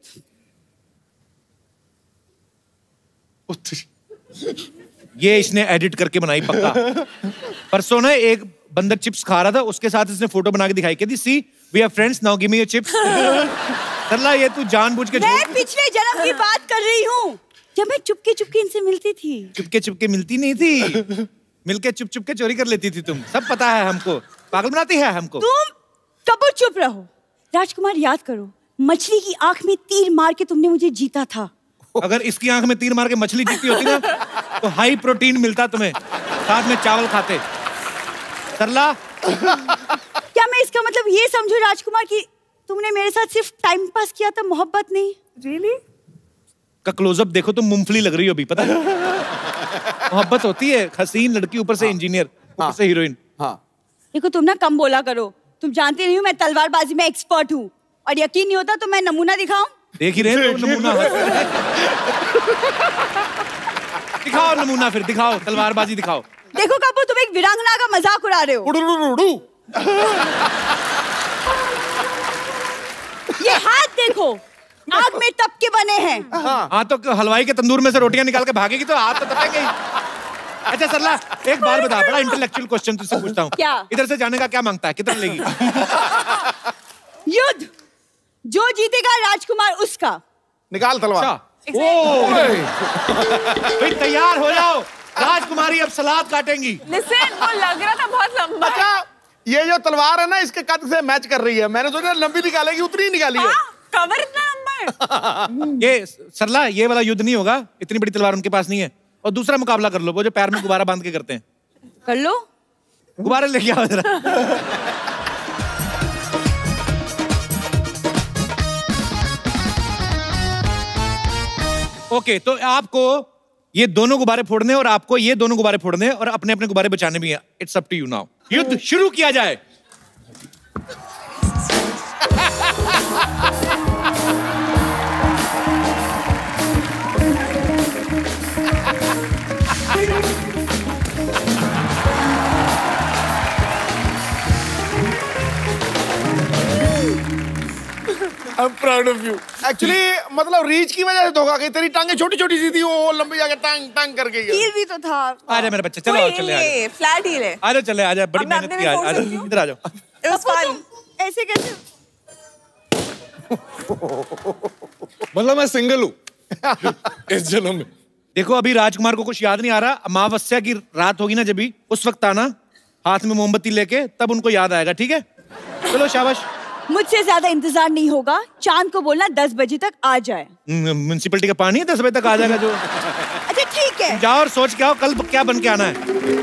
ये इसने एडिट करके बनाई पक्का। परसों ना एक बंदर चिप्स खा रहा था, उसके साथ इसने फोटो बना के दिखाई, कहती सी we are friends now give me your chips. Sarla, ये तू जानबूझ के मैं पिछले जन्म की बात कर रही हूँ, जब मैं चुपके चुपके इनसे मिलती थी। चुपके चुपके मिलती नहीं थी, मिलके चुप चुप के चोरी कर लेती थी तुम। सब पता है हमको, पागल बनाती है हमको। तुम कबू चुप रहो। राजकुमार, याद करो, मछली की आंख में तीर मार के तुमने मुझे जीता था। अगर इसकी आंख में तीर मार के मछली जीती होती ना, तो हाई प्रोटीन मिलता तुम्हें, साथ में चावल खाते। सरला, क्या मैं इसका मतलब ये समझूं राजकुमार कि तुमने मेरे साथ सिर्फ टाइम पास किया था, मोहब्बत नहीं? रियली? का क्लोजअप देखो, तुम मूंगफली लग रही हो अभी, पता है? मोहब्बत होती है, हसीन लड़की ऊपर से इंजीनियर, ऊपर से हीरोइन। हाँ। देखो तुम ना कम बोला करो, तुम जानते नहीं हो मैं तलवारबाजी में एक्सपर्ट हूँ, और यकीन नहीं होता तो मैं नमूना दिखाऊं? देख ही रहे हो नमूना। दिखाओ नमूना, फिर दिखाओ, तलवारबाजी दिखाओ। देखो कपूर, तुम एक वीरांगना का मजाक उड़ा रहे हो। ये हाथ देखो, आग में तप के बने हैं। हाँ, तो हलवाई के तंदूर में से रोटियां निकाल के भागेगी तो हाथ तो तपेंगे ही। अच्छा सरला, एक बार बता, बड़ा इंटेलेक्चुअल क्वेश्चन तुझसे पूछता हूँ। क्या? इधर से जाने का क्या मांगता है, कितना लेगी? युद्ध, जो जीतेगा राजकुमार उसका। निकाल तलवार। भाई तैयार हो जाओ, राजकुमारी अब सलाद काटेंगी। लिसन, वो लग रहा था बहुत लंबा। अच्छा, ये जो तलवार है ना इसके कद से मैच कर रही है। मैंने सोचा लंबी निकालेगी, उतनी ही निकाली है। कवर इतना लंबा है। ये सरला, ये वाला युद्ध नहीं होगा, इतनी बड़ी तलवार उनके पास नहीं है। और दूसरा मुकाबला कर लो, वो जो पैर में गुब्बारा बांध के करते हैं। कर लो, गुब्बारे लेके आओ जरा। ओके, तो आपको ये दोनों गुब्बारे फोड़ने और आपको ये दोनों गुब्बारे फोड़ने और अपने अपने गुब्बारे बचाने भी हैं। It's up to you now. युद्ध शुरू किया जाए। I'm proud of you. Actually, मतलब रीच की वजह से धोखा गई। तेरी टांगे छोटी छोटी सी थी, वो लंबी जाके टांग टांग कर गई। हील भी तो था। आजा मेरे बच्चे, चलो चले आजा। फ्लैट हील है। आजा चले आजा, बड़ी मेहनत की आज। आजा इधर आ जाओ। It was fun. ऐसे कैसे? मतलब मैं सिंगल हूँ इस जन्म में। देखो अभी राजकुमार को कुछ याद नहीं आ रहा। अमावस्या की रात होगी ना जब भी, उस वक्त आना हाथ में मोमबत्ती लेके, तब उनको याद आएगा। ठीक है, चलो शाबाश। मुझसे ज्यादा इंतजार नहीं होगा। चांद को बोलना दस बजे तक आ जाए। म्युनिसिपैलिटी का पानी है, दस बजे तक आ जाएगा जो। अच्छा ठीक है, जाओ और सोच के आओ कल क्या बन के आना है।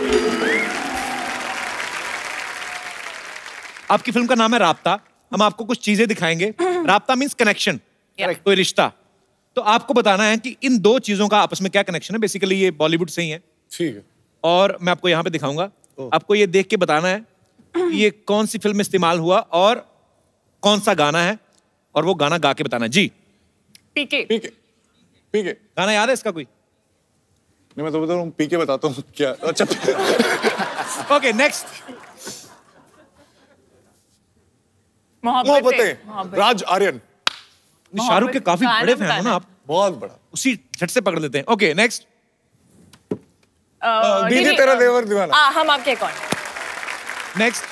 आपकी फिल्म का नाम है राब्ता। हम आपको कुछ चीजें दिखाएंगे। राब्ता मीन्स कनेक्शन, कोई रिश्ता। तो आपको बताना है कि इन दो चीजों का आपस में क्या कनेक्शन है। बेसिकली ये बॉलीवुड से ही है। ठीक है। और मैं आपको यहाँ पे दिखाऊंगा। आपको ये देख के बताना है कि ये कौन सी फिल्म में इस्तेमाल हुआ और कौन सा गाना है, और वो गाना गा के बताना। जी पीके पीके पीके गाना याद है इसका कोई? नहीं, मैं तो बता रहा हूँ, पीके बताता हूँ क्या। अच्छा ओके नेक्स्ट। मोहब्बतें, राज आर्यन। शाहरुख के काफी बड़े फैन हो ना आप? बहुत बड़ा। उसी झट से पकड़ लेते हैं। Okay next. दीदी तेरा देवर दीवाना। हाँ, Hum Aapke Kaun? Next.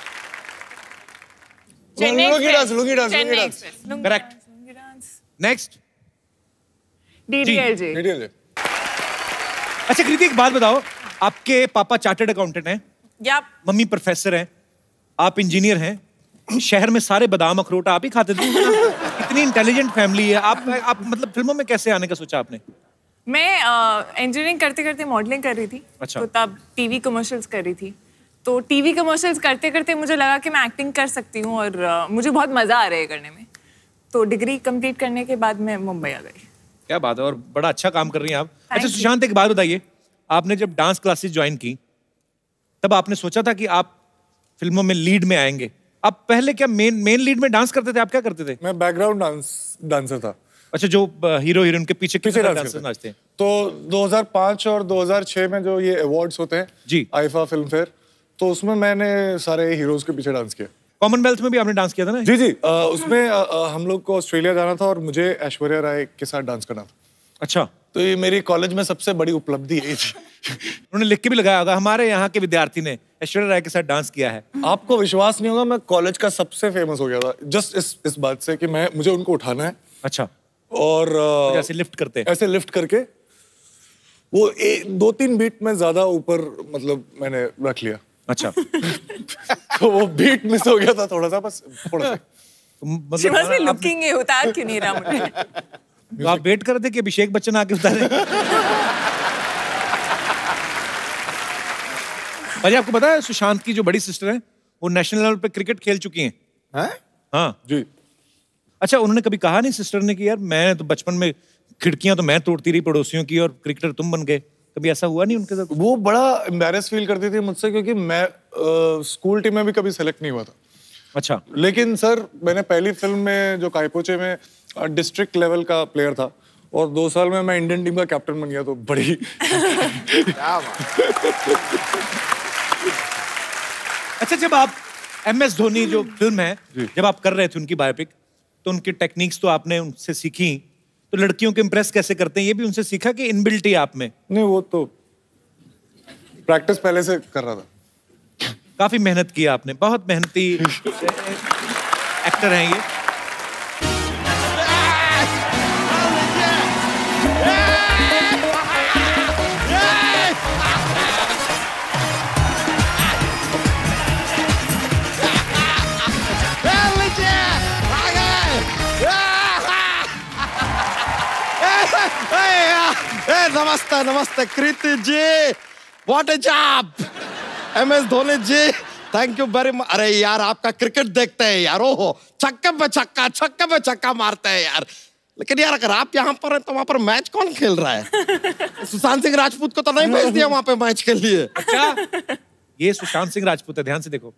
Lungi dance, lungi dance, lungi dance. Correct. Next. DDLJ. DDLJ. अच्छा कृति, एक बात बताओ, आपके पापा चार्टर्ड अकाउंटेंट हैं, या मम्मी प्रोफेसर हैं, आप इंजीनियर हैं, शहर में सारे बादाम अखरोट आप ही खाते थे। इतनी इंटेलिजेंट फैमिली है आप, आप मतलब फिल्मों में कैसे आने का सोचा आपने? मैं इंजीनियरिंग करते करते मॉडलिंग कर रही थी। अच्छा। तो तब टीवी कमर्शियल्स कर रही थी। तो टीवी कमर्शियल्स करते करते मुझे लगा कि मैं एक्टिंग कर सकती हूँ और uh, मुझे बहुत मजा आ रहा है करने में। तो डिग्री कंप्लीट करने के बाद मैं मुंबई आ गई। क्या बात है, और बड़ा अच्छा काम कर रही हैं आप। अच्छा सुशांत, एक बात बताइए, आपने जब डांस क्लासेस ज्वाइन की तब आपने सोचा था कि आप फिल्मों में लीड में आएंगे? आप पहले क्या मेन मेन लीड में डांस करते थे? आप क्या करते थे? मैं बैकग्राउंड डांस डांसर था। अच्छा, जो हीरो हीरोइन के पीछे पीछे डांसर नाचते हैं। तो दो हज़ार पाँच और दो हज़ार छह में जो ये अवार्ड्स होते हैं जी, आईफा फिल्म फेयर, तो उसमें मैंने सारे हीरोज के पीछे डांस किया। कॉमनवेल्थ में भी आपने डांस किया था ना? जी जी। आ, उसमें आ, आ, हम लोग को ऑस्ट्रेलिया जाना था और मुझे ऐश्वर्या राय के साथ डांस करना था। अच्छा। तो ये मेरी कॉलेज में सबसे बड़ी उपलब्धि यही थी। उन्होंने लिख के भी लगाया होगा, हमारे यहाँ के विद्यार्थी ने ऐश्वर्या राय के साथ डांस किया है। आपको विश्वास नहीं होगा, मैं कॉलेज का सबसे फेमस हो गया था जस्ट इस इस बात से कि मैं मुझे उनको उठाना है। अच्छा। और तो ऐसे लिफ्ट करते ऐसे लिफ्ट करके वो ए, दो तीन बीट में ज्यादा ऊपर मतलब मैंने रख लिया। अच्छा। तो वो बीट मिस हो गया था थोड़ा सा, बस थोड़ा सा। मतलब लुकिंग ये उतार क्यों नहीं रहा मुझे? तो आप वेट कर रहे थे कि अभिषेक बच्चन आके उतारे। भाई आपको पता है सुशांत की जो बड़ी सिस्टर है वो नेशनल लेवल पे क्रिकेट खेल चुकी हैं? हैं? हाँ जी। अच्छा, उन्होंने कभी कहा नहीं सिस्टर ने कि यार मैं तो बचपन में खिड़कियां तो मैं तोड़ती रही पड़ोसियों की और क्रिकेटर तुम बन गए? कभी ऐसा हुआ नहीं उनके साथ? वो बड़ा एम्बैरेस फील करती थी मुझसे, क्योंकि मैं आ, स्कूल टीम में भी कभी सेलेक्ट नहीं हुआ था। अच्छा। लेकिन सर मैंने पहली फिल्म में जो कायपोचे में डिस्ट्रिक्ट लेवल का प्लेयर था और दो साल में मैं इंडियन टीम का कैप्टन बन गया, तो बड़ी अच्छा, जब आप एम एस धोनी जो फिल्म है जब आप कर रहे थे उनकी बायोपिक, तो उनकी टेक्निक्स तो आपने उनसे सीखी, तो लड़कियों को इम्प्रेस कैसे करते हैं ये भी उनसे सीखा कि इनबिल्ट ही आप में? नहीं, वो तो प्रैक्टिस पहले से कर रहा था। काफी मेहनत की आपने, बहुत मेहनती एक्टर हैं ये। ए, नमस्ते नमस्ते Kriti ji, what a job. M S Dhoni ji, thank you very much. अरे यार आपका क्रिकेट देखते हैं यार, ओहो छक्के पे छक्का छक्के पे छक्का मारते हैं यार। लेकिन यार अगर आप यहाँ पर हैं तो वहाँ पर मैच कौन खेल रहा है? सुशांत सिंह राजपूत को तो नहीं भेज दिया वहाँ पे मैच के लिए। अच्छा, ये सुशांत सिंह राजपूत है, ध्यान से देखो।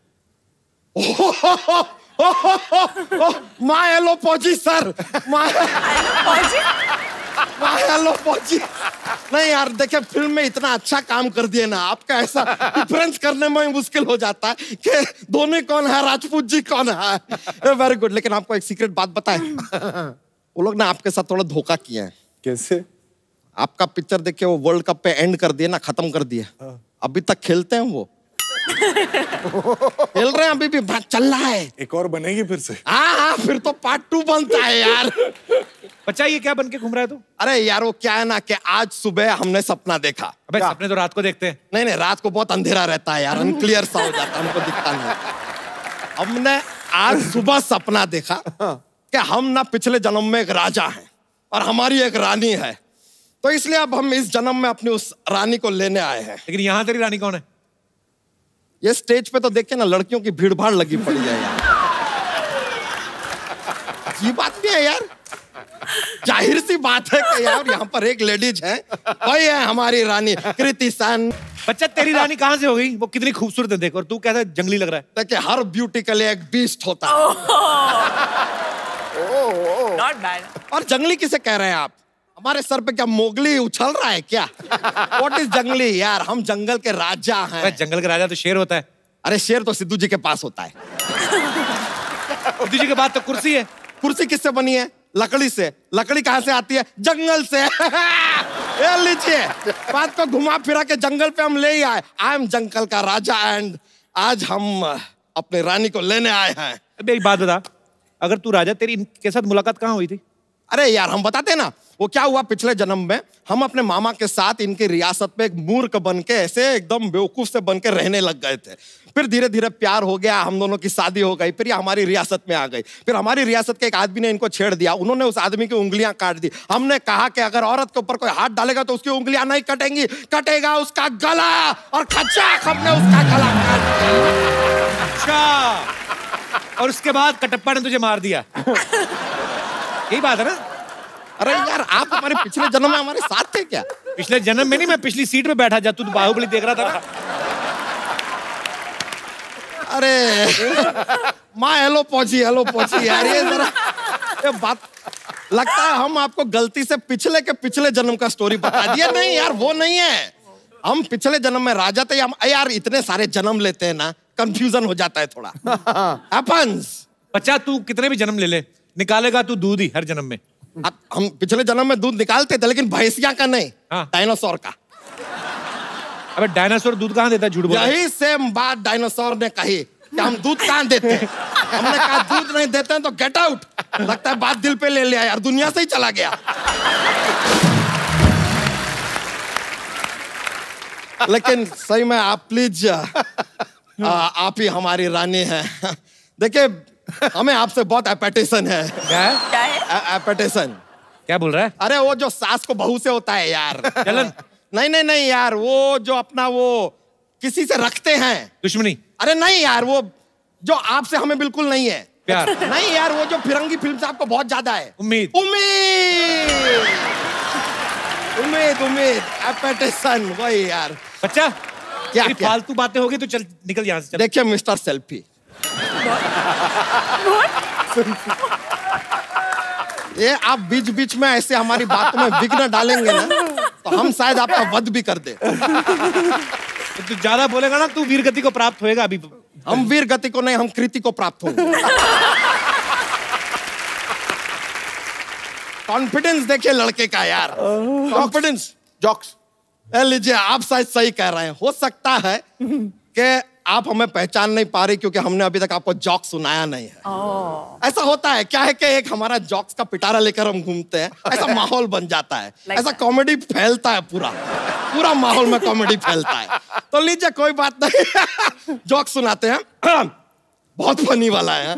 माय हेलो पहुंची सर, माय हेलो पहुंची। नहीं यार देखिए, फिल्म में इतना अच्छा काम कर दिए ना, आपका ऐसा डिफरेंस करने में मुश्किल हो जाता है कि धोनी कौन है, राजपूत जी कौन है। Very good. लेकिन आपको एक सीक्रेट बात बताएं, वो लोग ना आपके साथ थोड़ा धोखा किए हैं। कैसे? आपका पिक्चर देख के वो वर्ल्ड कप पे एंड कर दिए ना, खत्म कर दिए। अभी तक खेलते हैं वो, खेल रहे हैं अभी भी, बात चल रहा है। एक और बनेगी फिर से? हाँ हाँ, फिर तो पार्ट टू बनता है यार। बच्चा ये क्या बन के घूम रहा है तू? अरे यार वो क्या है ना कि आज सुबह हमने सपना देखा। अबे सपने तो रात को देखते हैं। नहीं नहीं, रात को बहुत अंधेरा रहता है यार, अनक्लियर सा हो जाता है, हमको दिखता नहीं। हमने आज सुबह सपना देखा कि हम ना पिछले जन्म में एक राजा हैं और हमारी एक रानी है, तो इसलिए अब हम इस जन्म में अपनी उस रानी को लेने आए हैं। लेकिन यहाँ तेरी रानी कौन है? ये स्टेज पे तो देखे ना लड़कियों की भीड़ भाड़ लगी पड़ी है यार। ये बात भी है यार, जाहिर सी बात है कि यार यहाँ पर एक लेडीज है, वही है हमारी रानी कृति सन। बच्चा तेरी रानी कहाँ से हो गई? वो कितनी खूबसूरत है देख, और तू कैसा जंगली लग रहा है। देखिए हर ब्यूटी के लिए एक बीस्ट होता है। Not bad. और जंगली किसे कह रहे हैं आप? हमारे सर पे क्या मोगली उछल रहा है क्या? What is जंगली यार, हम जंगल के राजा हैं। जंगल के राजा तो शेर होता है। अरे शेर तो सिद्धू जी के पास होता है। सिद्धू जी के बाद तो कुर्सी है। कुर्सी किससे बनी है? लकड़ी से। लकड़ी कहाँ से आती है? जंगल से। ये लीजिए, बात को घुमा फिरा के जंगल पे हम ले ही आए। आई एम जंगल का राजा एंड आज हम अपने रानी को लेने आए हैं। मेरी बात बता, अगर तू राजा, तेरी इनके साथ मुलाकात कहाँ हुई थी? अरे यार हम बताते ना, वो क्या हुआ पिछले जन्म में, हम अपने मामा के साथ इनकी रियासत पे एक मूर्ख बन के ऐसे एकदम बेवकूफ से बन के रहने लग गए थे। फिर धीरे धीरे प्यार हो गया, हम दोनों की शादी हो गई, फिर ये हमारी रियासत में आ गई। फिर हमारी रियासत के एक आदमी ने इनको छेड़ दिया, उन्होंने उस आदमी की उंगलियां काट दी। हमने कहा कि अगर औरत के ऊपर कोई हाथ डालेगा तो उसकी उंगलियां नहीं कटेंगी, कटेगा उसका गला, और खचाक हमने उसका गला काट दिया। अच्छा, और उसके बाद कटप्पा ने तुझे मार दिया। यही बात है ना? अरे यार आप हमारे पिछले जन्म में हमारे साथ थे क्या? पिछले जन्म में नहीं, मैं पिछली सीट पे बैठा जा, तू बाहुबली देख रहा था ना। अरे माँ हेलो पहुंची, हेलो पहुंची यार, ये जरा ये बात लगता है हम आपको गलती से पिछले के पिछले जन्म का स्टोरी बता दिया। नहीं यार वो नहीं है, हम पिछले जन्म में राजा थे। हम यार इतने सारे जन्म लेते हैं ना, कंफ्यूजन हो जाता है थोड़ा। हैपेंस। बच्चा तू कितने भी जन्म ले ले, निकालेगा तू दूध ही हर जन्म में। अब हम पिछले जन्म में दूध निकालते थे, लेकिन भैंसिया का नहीं, डायनासोर का। अबे डायनासोर दूध कहाँ देता है? झूठ बोल रहा है। यही सेम बात डायनासोर ने कही कि हम दूध कहाँ देते हैं। हमने कहा दूध नहीं देते हैं तो गेट आउट। लगता है बात दिल पे ले लिया यार, दुनिया से ही चला गया। लेकिन सही में आप प्लीज आप ही हमारी रानी हैं। देखिए हमें आपसे बहुत एपेटेशन है। क्या है? क्या है? एपेटेशन। क्या बोल रहा है? अरे वो जो सास को बहू से होता है यार। चलन। नहीं नहीं नहीं यार, वो जो अपना वो किसी से रखते हैं दुश्मनी। अरे नहीं यार, वो जो आपसे हमें बिल्कुल नहीं है। प्यार। नहीं यार, वो जो फिरंगी फिल्म से आपको बहुत ज्यादा है। उम्मीद। उम्मीद उम्मीद उम्मीद एपेटेशन, वही यार। बच्चा क्या फालतू बातें होगी तो चल निकल यहाँ से। देखिए मिस्टर सेल्फी, ये आप बीच बीच में ऐसे हमारी बातों में विघ्न डालेंगे ना तो हम शायद आपका वध भी कर दे। तू ज्यादा बोलेगा ना, तू वीर गति को प्राप्त होएगा। अभी हम वीर गति को नहीं, हम कृति को प्राप्त होंगे। कॉन्फिडेंस देखिए लड़के का यार, कॉन्फिडेंस। जॉक्स लीजिए, आप शायद सही कह रहे हैं। हो सकता है कि आप हमें पहचान नहीं पा रही क्योंकि हमने अभी तक आपको जॉक्स सुनाया नहीं है। oh. ऐसा होता है, क्या है कि एक हमारा जॉक्स का पिटारा लेकर हम घूमते हैं, ऐसा माहौल बन जाता है, like ऐसा कॉमेडी फैलता है, पूरा पूरा माहौल में कॉमेडी फैलता है। तो लीजिए कोई बात नहीं, जॉक्स सुनाते हैं। बहुत फनी वाला है।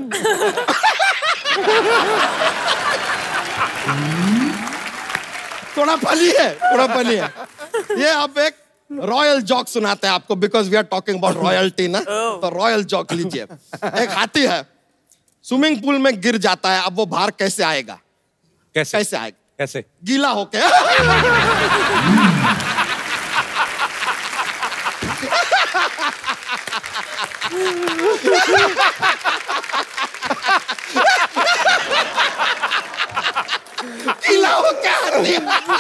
थोड़ा फनी है, थोड़ा फनी है। ये अब एक रॉयल जॉक सुनाते हैं आपको, because we are talking about royalty ना, तो रॉयल जॉक लीजिए। एक हाथी है, स्विमिंग पूल में गिर जाता है, अब वो बाहर कैसे आएगा? कैसे कैसे आएगा? कैसे? गीला होके। गीला होके हाथी।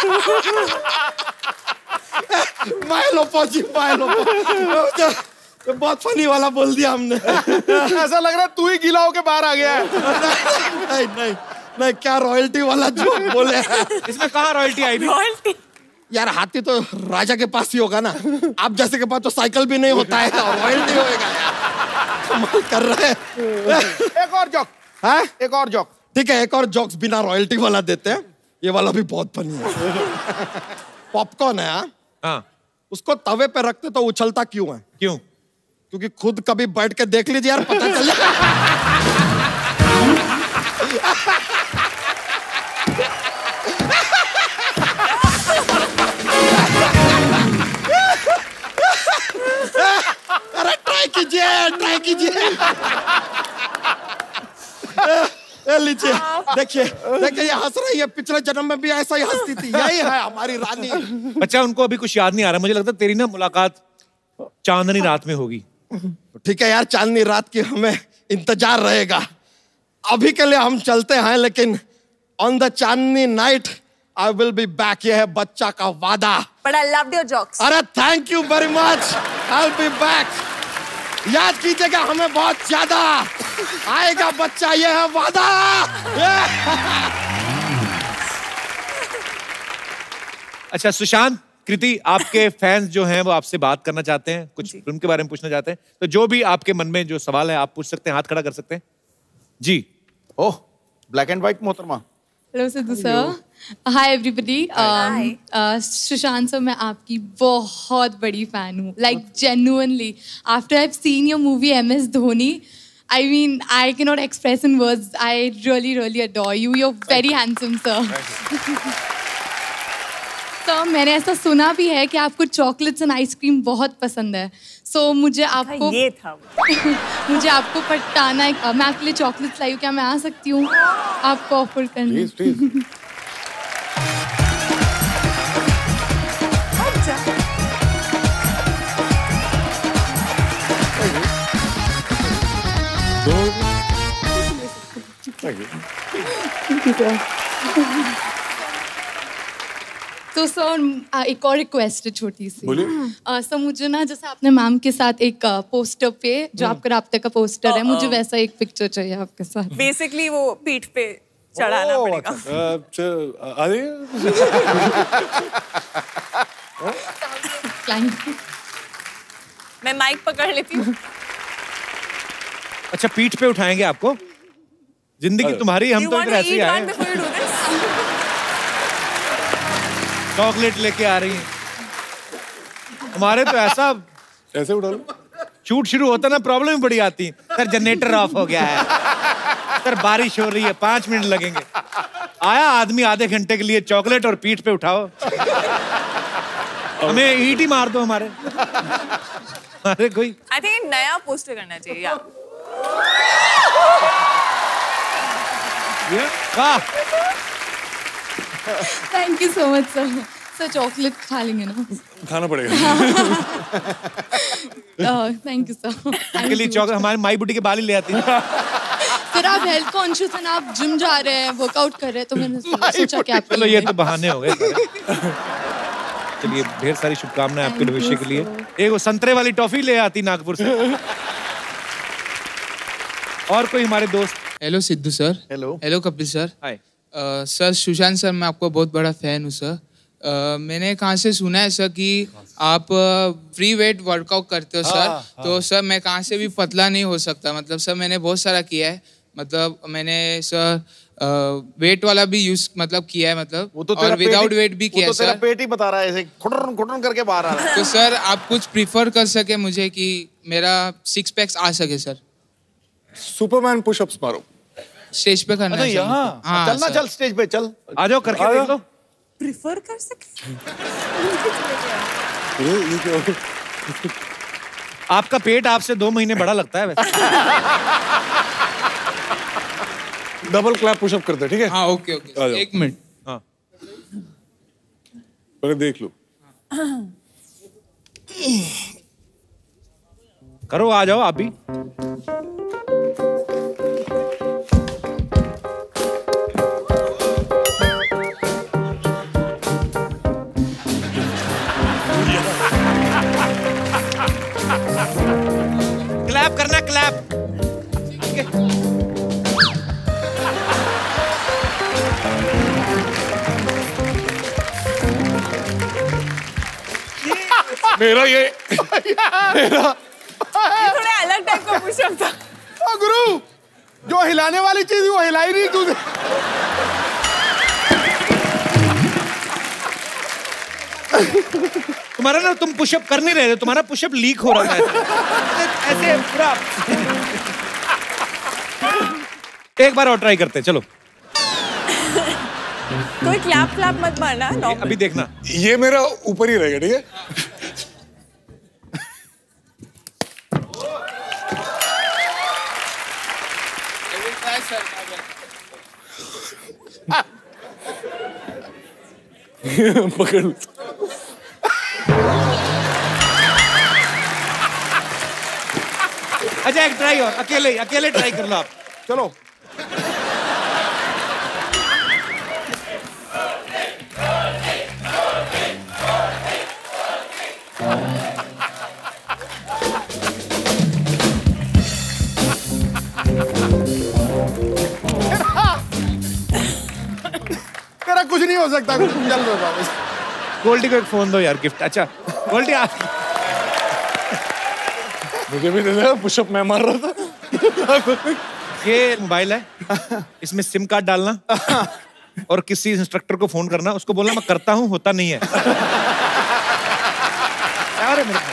माइलो पहुंची, माइलो पहुंची। बहुत फनी वाला बोल दिया हमने। ऐसा लग रहा है तू ही गीला होके बाहर आ गया है। नहीं नहीं नहीं, क्या रॉयल्टी वाला जोक बोले। इसमें कहाँ रॉयल्टी आई? रॉयल्टी यार, हाथी तो राजा के पास ही होगा ना, आप जैसे के पास तो साइकिल भी नहीं होता है और रॉयल्टी होएगा यार। कमाल कर रहे हैं। एक और जोक है, एक और जोक। ठीक है, एक और जोक्स बिना रॉयल्टी वाला देते हैं। ये वाला भी बहुत फनी है। पॉपकॉर्न है, हाँ, उसको तवे पे रखते तो उछलता क्यों है? क्यों? क्योंकि खुद कभी बैठ के देख लीजिए यार, पता चल जाए। अरे ट्राई कीजिए, ट्राई कीजिए। लीजिए, देखिए देखिए, ये हंस रही है। पिछले जन्म में भी ऐसा ही हंसती थी। यही है हमारी रानी। अच्छा, उनको अभी कुछ याद नहीं आ रहा। मुझे लगता है तेरी ना मुलाकात चांदनी रात में होगी। ठीक है यार, चांदनी रात की हमें इंतजार रहेगा। अभी के लिए हम चलते हैं, लेकिन on the chandni night I will be back. ये है बच्चा का वादा। But I loved your jokes. अरे thank you very much, I will be back. याद कीजिएगा हमें बहुत ज्यादा। आएगा बच्चा, ये है वादा। अच्छा सुशांत, कृति, आपके फैंस जो हैं वो आपसे बात करना चाहते हैं, कुछ फिल्म के बारे में पूछना चाहते हैं, तो जो भी आपके मन में जो सवाल है आप पूछ सकते हैं, हाथ खड़ा कर सकते हैं जी। ओह, ब्लैक एंड व्हाइट मोहतरमा। Hello Sidhu sir, hi everybody. Sushant sir, मैं आपकी बहुत बड़ी फैन हूँ, like genuinely. After I have seen your movie M S Dhoni, I mean, I cannot express in words. I really, really adore you. You're very handsome, sir. तो मैंने ऐसा सुना भी है कि आपको चॉकलेट्स एंड आइसक्रीम बहुत पसंद है। सो so, मुझे आपको ये था मुझे आपको पटाना है। मैं आपके लिए चॉकलेट्स लाई हूँ, क्या मैं आ सकती हूँ आपको ऑफर करने? Please please. तो सर एक और रिक्वेस्ट है छोटी सी। बोलिए। सर मुझे ना, जैसे आपने मैम के साथ एक पोस्टर पे, जो आपका राब्ते का पोस्टर है, मुझे वैसा एक पिक्चर चाहिए आपके साथ। बेसिकली वो पीठ पे चढ़ाना पड़ेगा। मैं माइक पकड़ लेती हूँ। अच्छा, पीठ पे उठाएंगे आपको? जिंदगी तुम्हारी, हम तो इधर ऐसे ही आए। चॉकलेट लेके आ रही हैं। हमारे तो ऐसा ऐसे उठा लो। शूट शुरू होता ना, प्रॉब्लम बड़ी आती है। सर जनरेटर ऑफ हो गया है, सर बारिश हो रही है, पांच मिनट लगेंगे। आया आदमी आधे घंटे के लिए, चॉकलेट और पीठ पे उठाओ। हमें ईट ही मार दो हमारे। अरे कोई आई थिंक नया पोस्टर करना चाहिए यार। वाह, thank you so much sir. Sir chocolate खा लेंगे ना? खाना पड़ेगा। Thank you sir. इनके लिए चॉकलेट हमारे माई बुटी के बाल ही ले आती है। सर आप हेल्थ कॉन्शियस हैं, आप जिम जा रहे हैं, वर्कआउट कर रहे हैं, तो मैंने सोचा कि आप चलो ये तो बहाने हो गए। चलिए, ढेर सारी शुभकामनाएं आपके भविष्य के लिए। एक वो संतरे वाली टॉफी ले आती नागपुर से। और कोई हमारे दोस्त? Hello Sidhu sir. Hello. Hello Kapil sir. Hi sir, Sushant sir, मैं आपको बहुत बड़ा फैन हूँ सर। uh, मैंने कहाँ से सुना है सर कि आप फ्री वेट वर्कआउट करते हो सर। हाँ, हाँ। तो सर मैं कहाँ से भी पतला नहीं हो सकता। मतलब सर मैंने बहुत सारा किया है, मतलब मैंने सर वेट वाला भी यूज मतलब किया है, मतलब वो तो और विदाउट वेट भी किया है सर। तेरा सर। पेट ही बता रहा है, ऐसे खुटरन खुटरन करके बाहर आ रहा है। तो सर आप कुछ प्रीफर कर सके मुझे कि मेरा सिक्स पैक्स आ सके सर। सुपरमैन पुशअप्स मारो। स्टेज पे करना है सर। यहाँ हाँ, चलना, सर। चल स्टेज पे चल। आ जाओ, करके देख लो। प्रिफर कर सके? आपका पेट आपसे दो महीने बड़ा लगता है वैसे। डबल क्लैप पुशअप करते, ठीक है? हाँ, ओके ओके, एक मिनट। हाँ, पहले देख लो। करो, आ जाओ आप भी। क्लैप करना, क्लैप। मेरा ये मेरा थोड़ा अलग टाइप का पुशअप था। ओ गुरु, जो हिलाने वाली चीज वो हिलाई नहीं तूने। तुम्हारा ना, तुम पुशअप कर नहीं रहे थे, तुम्हारा पुशअप लीक हो रहा है ऐसे पूरा। एक बार और ट्राई करते हैं, चलो। कोई क्लैप क्लैप मत मारना। अभी देखना, ये मेरा ऊपर ही रहेगा, ठीक है? पकड़। अच्छा, एक ट्राई और, अकेले अकेले ट्राई कर लो आप। चलो। तेरा कुछ नहीं हो सकता, कुछ तुम जल्द हो। गोल्डी को एक फोन दो यार, गिफ्ट। अच्छा गोल्डी, आप मुझे भी दे दे, पुशअप मैं मार रहा था। ये मोबाइल है, इसमें सिम कार्ड डालना और किसी इंस्ट्रक्टर को फोन करना, उसको बोलना मैं करता हूँ, होता नहीं है। अरे मेरे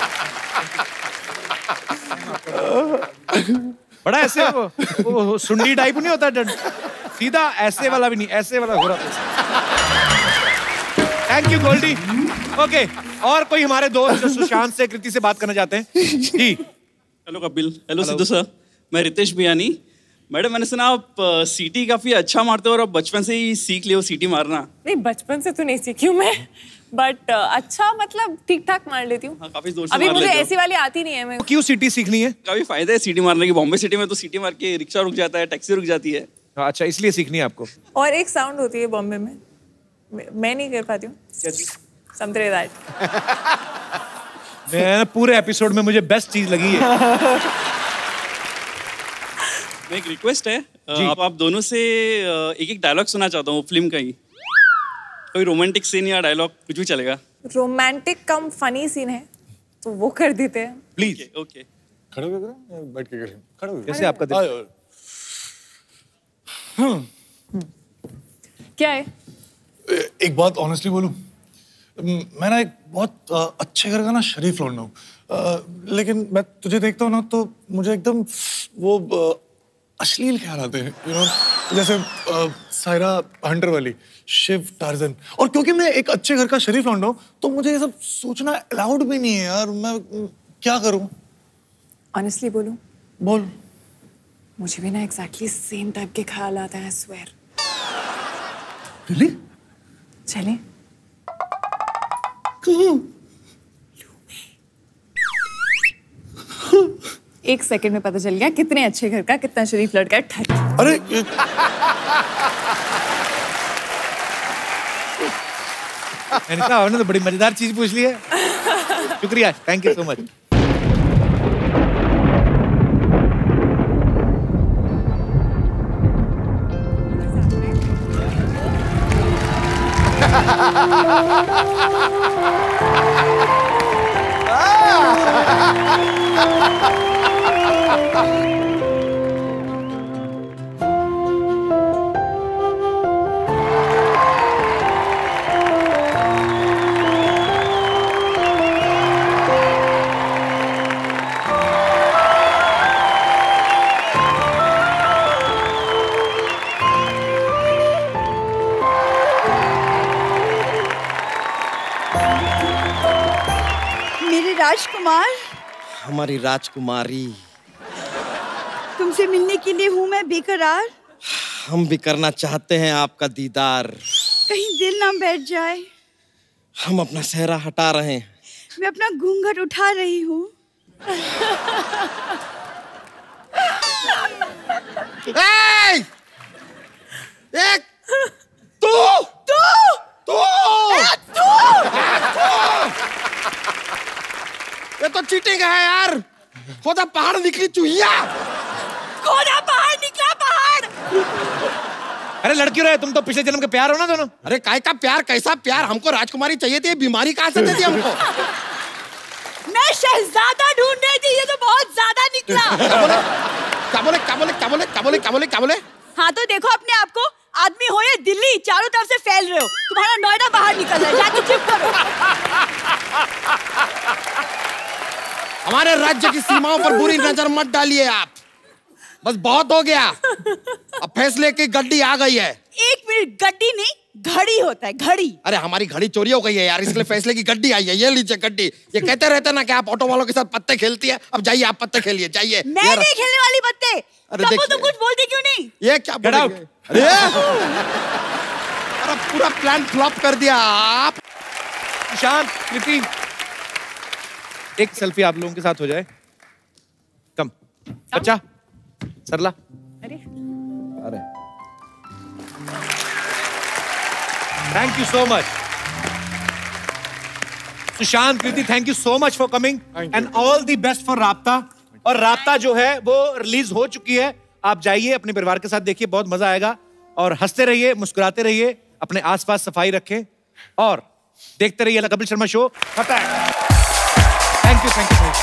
बड़ा ऐसे वो, वो सुंडी टाइप नहीं होता, सीधा ऐसे वाला भी नहीं, ऐसे वाला हो रहा। Thank you Goldy. ओके, और कोई हमारे दोस्त जो सुशांत से, कृति से बात करना चाहते हैं? जी। Hello Kapil. Hello Sidhu sir, मैं रितेश बियानी। मैडम, मैंने सुना आप सीटी काफी अच्छा मारते हो और आप बचपन से ही सीख लियो सीटी मारना। नहीं, बचपन से तो नहीं सीखी हूँ मैं, बट अच्छा मतलब ठीक ठाक मार लेती हूँ। हाँ, काफी जोर से अभी मार मुझे लेते हो। ऐसी वाली आती नहीं है। मैं क्यों सीटी सीखनी है? काफी फायदा है सीटी मारने की। बॉम्बे सिटी में तो सीटी मार के रिक्शा रुक जाता है, टैक्सी रुक जाती है। अच्छा, इसलिए सीखनी है आपको। और एक साउंड होती है बॉम्बे में, मैं नहीं कर पाती हूँ। समझ दैट। मैं पूरे एपिसोड में मुझे बेस्ट चीज लगी है। एक रिक्वेस्ट है, आप आप दोनों से एक एक डायलॉग सुना चाहता हूँ फिल्म का ही। कोई रोमांटिक सीन या डायलॉग कुछ भी चलेगा। रोमांटिक कम फनी सीन है तो वो कर देते हैं प्लीज। ओके, खड़े हो गए, बैठ के करें। खड़े हो गए। कैसे आपका दिन? क्या है? एक बात ऑनेस्टली बोलूं, मैं ना एक बहुत आ, अच्छे घर का ना शरीफ लौंडा हूँ, लेकिन मैं तुझे देखता हूँ ना तो मुझे एकदम वो आ, अश्लील ख्याल आते हैं, यू नो, जैसे आ, सायरा हंटर वाली, शिव, टार्जन। और क्योंकि मैं एक अच्छे घर का शरीफ लौंडा हूँ तो मुझे ये सब सोचना अलाउड भी नहीं है यार। मैं क्या करूँ? ऑनेस्टली बोलूं? बोल। मुझे भी ना एग्जैक्टली सेम टाइप के ख्याल आता है, स्वेयर। रियली? चलें? एक सेकंड में पता चल गया कितने अच्छे घर का, कितना शरीफ लड़का है। ठट। अरे मैंने कहा आपने तो बड़ी मजेदार चीज पूछ ली है। शुक्रिया, थैंक यू सो मच। राजकुमार, हमारी राजकुमारी, तुमसे मिलने के लिए हूँ मैं बेकरार। हम भी करना चाहते हैं आपका दीदार। कहीं दिल ना बैठ जाए। हम अपना सेहरा हटा रहे हैं। मैं अपना घूंघट उठा रही हूँ। एक तू तू तू तू ये तो चीटिंग है यार। खोदा पहाड़ निकली चूहिया। खोदा पहाड़ निकला पहाड़। अरे लड़की रहे तुम तो पिछले जन्म के प्यार हो ना दोनों। अरे काय का प्यार, कैसा प्यार? हमको राजकुमारी चाहिए थी, बीमारी कहाँ से दे दी हमको? मैं शहजादा ढूंढ रही थी, ये तो बहुत ज्यादा निकला। क्या बोले क्या बोले क्या बोले क्या बोले क्या बोले क्या बोले? हाँ तो देखो अपने आप को, आदमी हो या दिल्ली, चारों तरफ से फैल रहे हो। तुम्हारा नोएडा बाहर निकल रहा है, जाके चुप करो। हमारे राज्य की सीमाओं पर बुरी नजर मत डालिए आप। बस बहुत हो गया। अब फैसले की गड्डी आ गई है। एक मिनट, गड्डी नहीं घड़ी होता है, घड़ी। अरे हमारी घड़ी चोरी हो गई है यार, इसलिए फैसले की गड्डी आई है। ये लीजिए गड्डी। ये कहते रहते ना कि आप ऑटो वालों के साथ पत्ते खेलती है, अब जाइए आप पत्ते खेलिए, जाइए। मैं नहीं खेलने वाली पत्ते। अरे तुम कुछ बोलते क्यों नहीं? ये क्या बोलेंगे? अरे अरे पूरा प्लान फ्लॉप कर दिया आप। सुशांत, कृति, एक सेल्फी आप लोगों के साथ हो जाए। कम बच्चा, सरला। अरे अरे thank you so much Sushant, Kriti, thank you so much for coming and all the best for Raabta. और राब्ता जो है वो रिलीज हो चुकी है। आप जाइए अपने परिवार के साथ देखिए, बहुत मजा आएगा। और हंसते रहिए, मुस्कुराते रहिए, अपने आसपास सफाई रखें और देखते रहिए Kapil Sharma show. Thank you thank you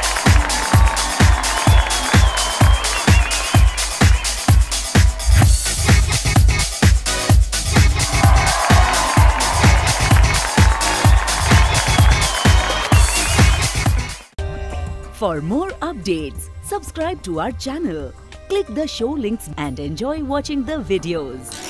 For more updates, subscribe to our channel, click the show links and enjoy watching the videos.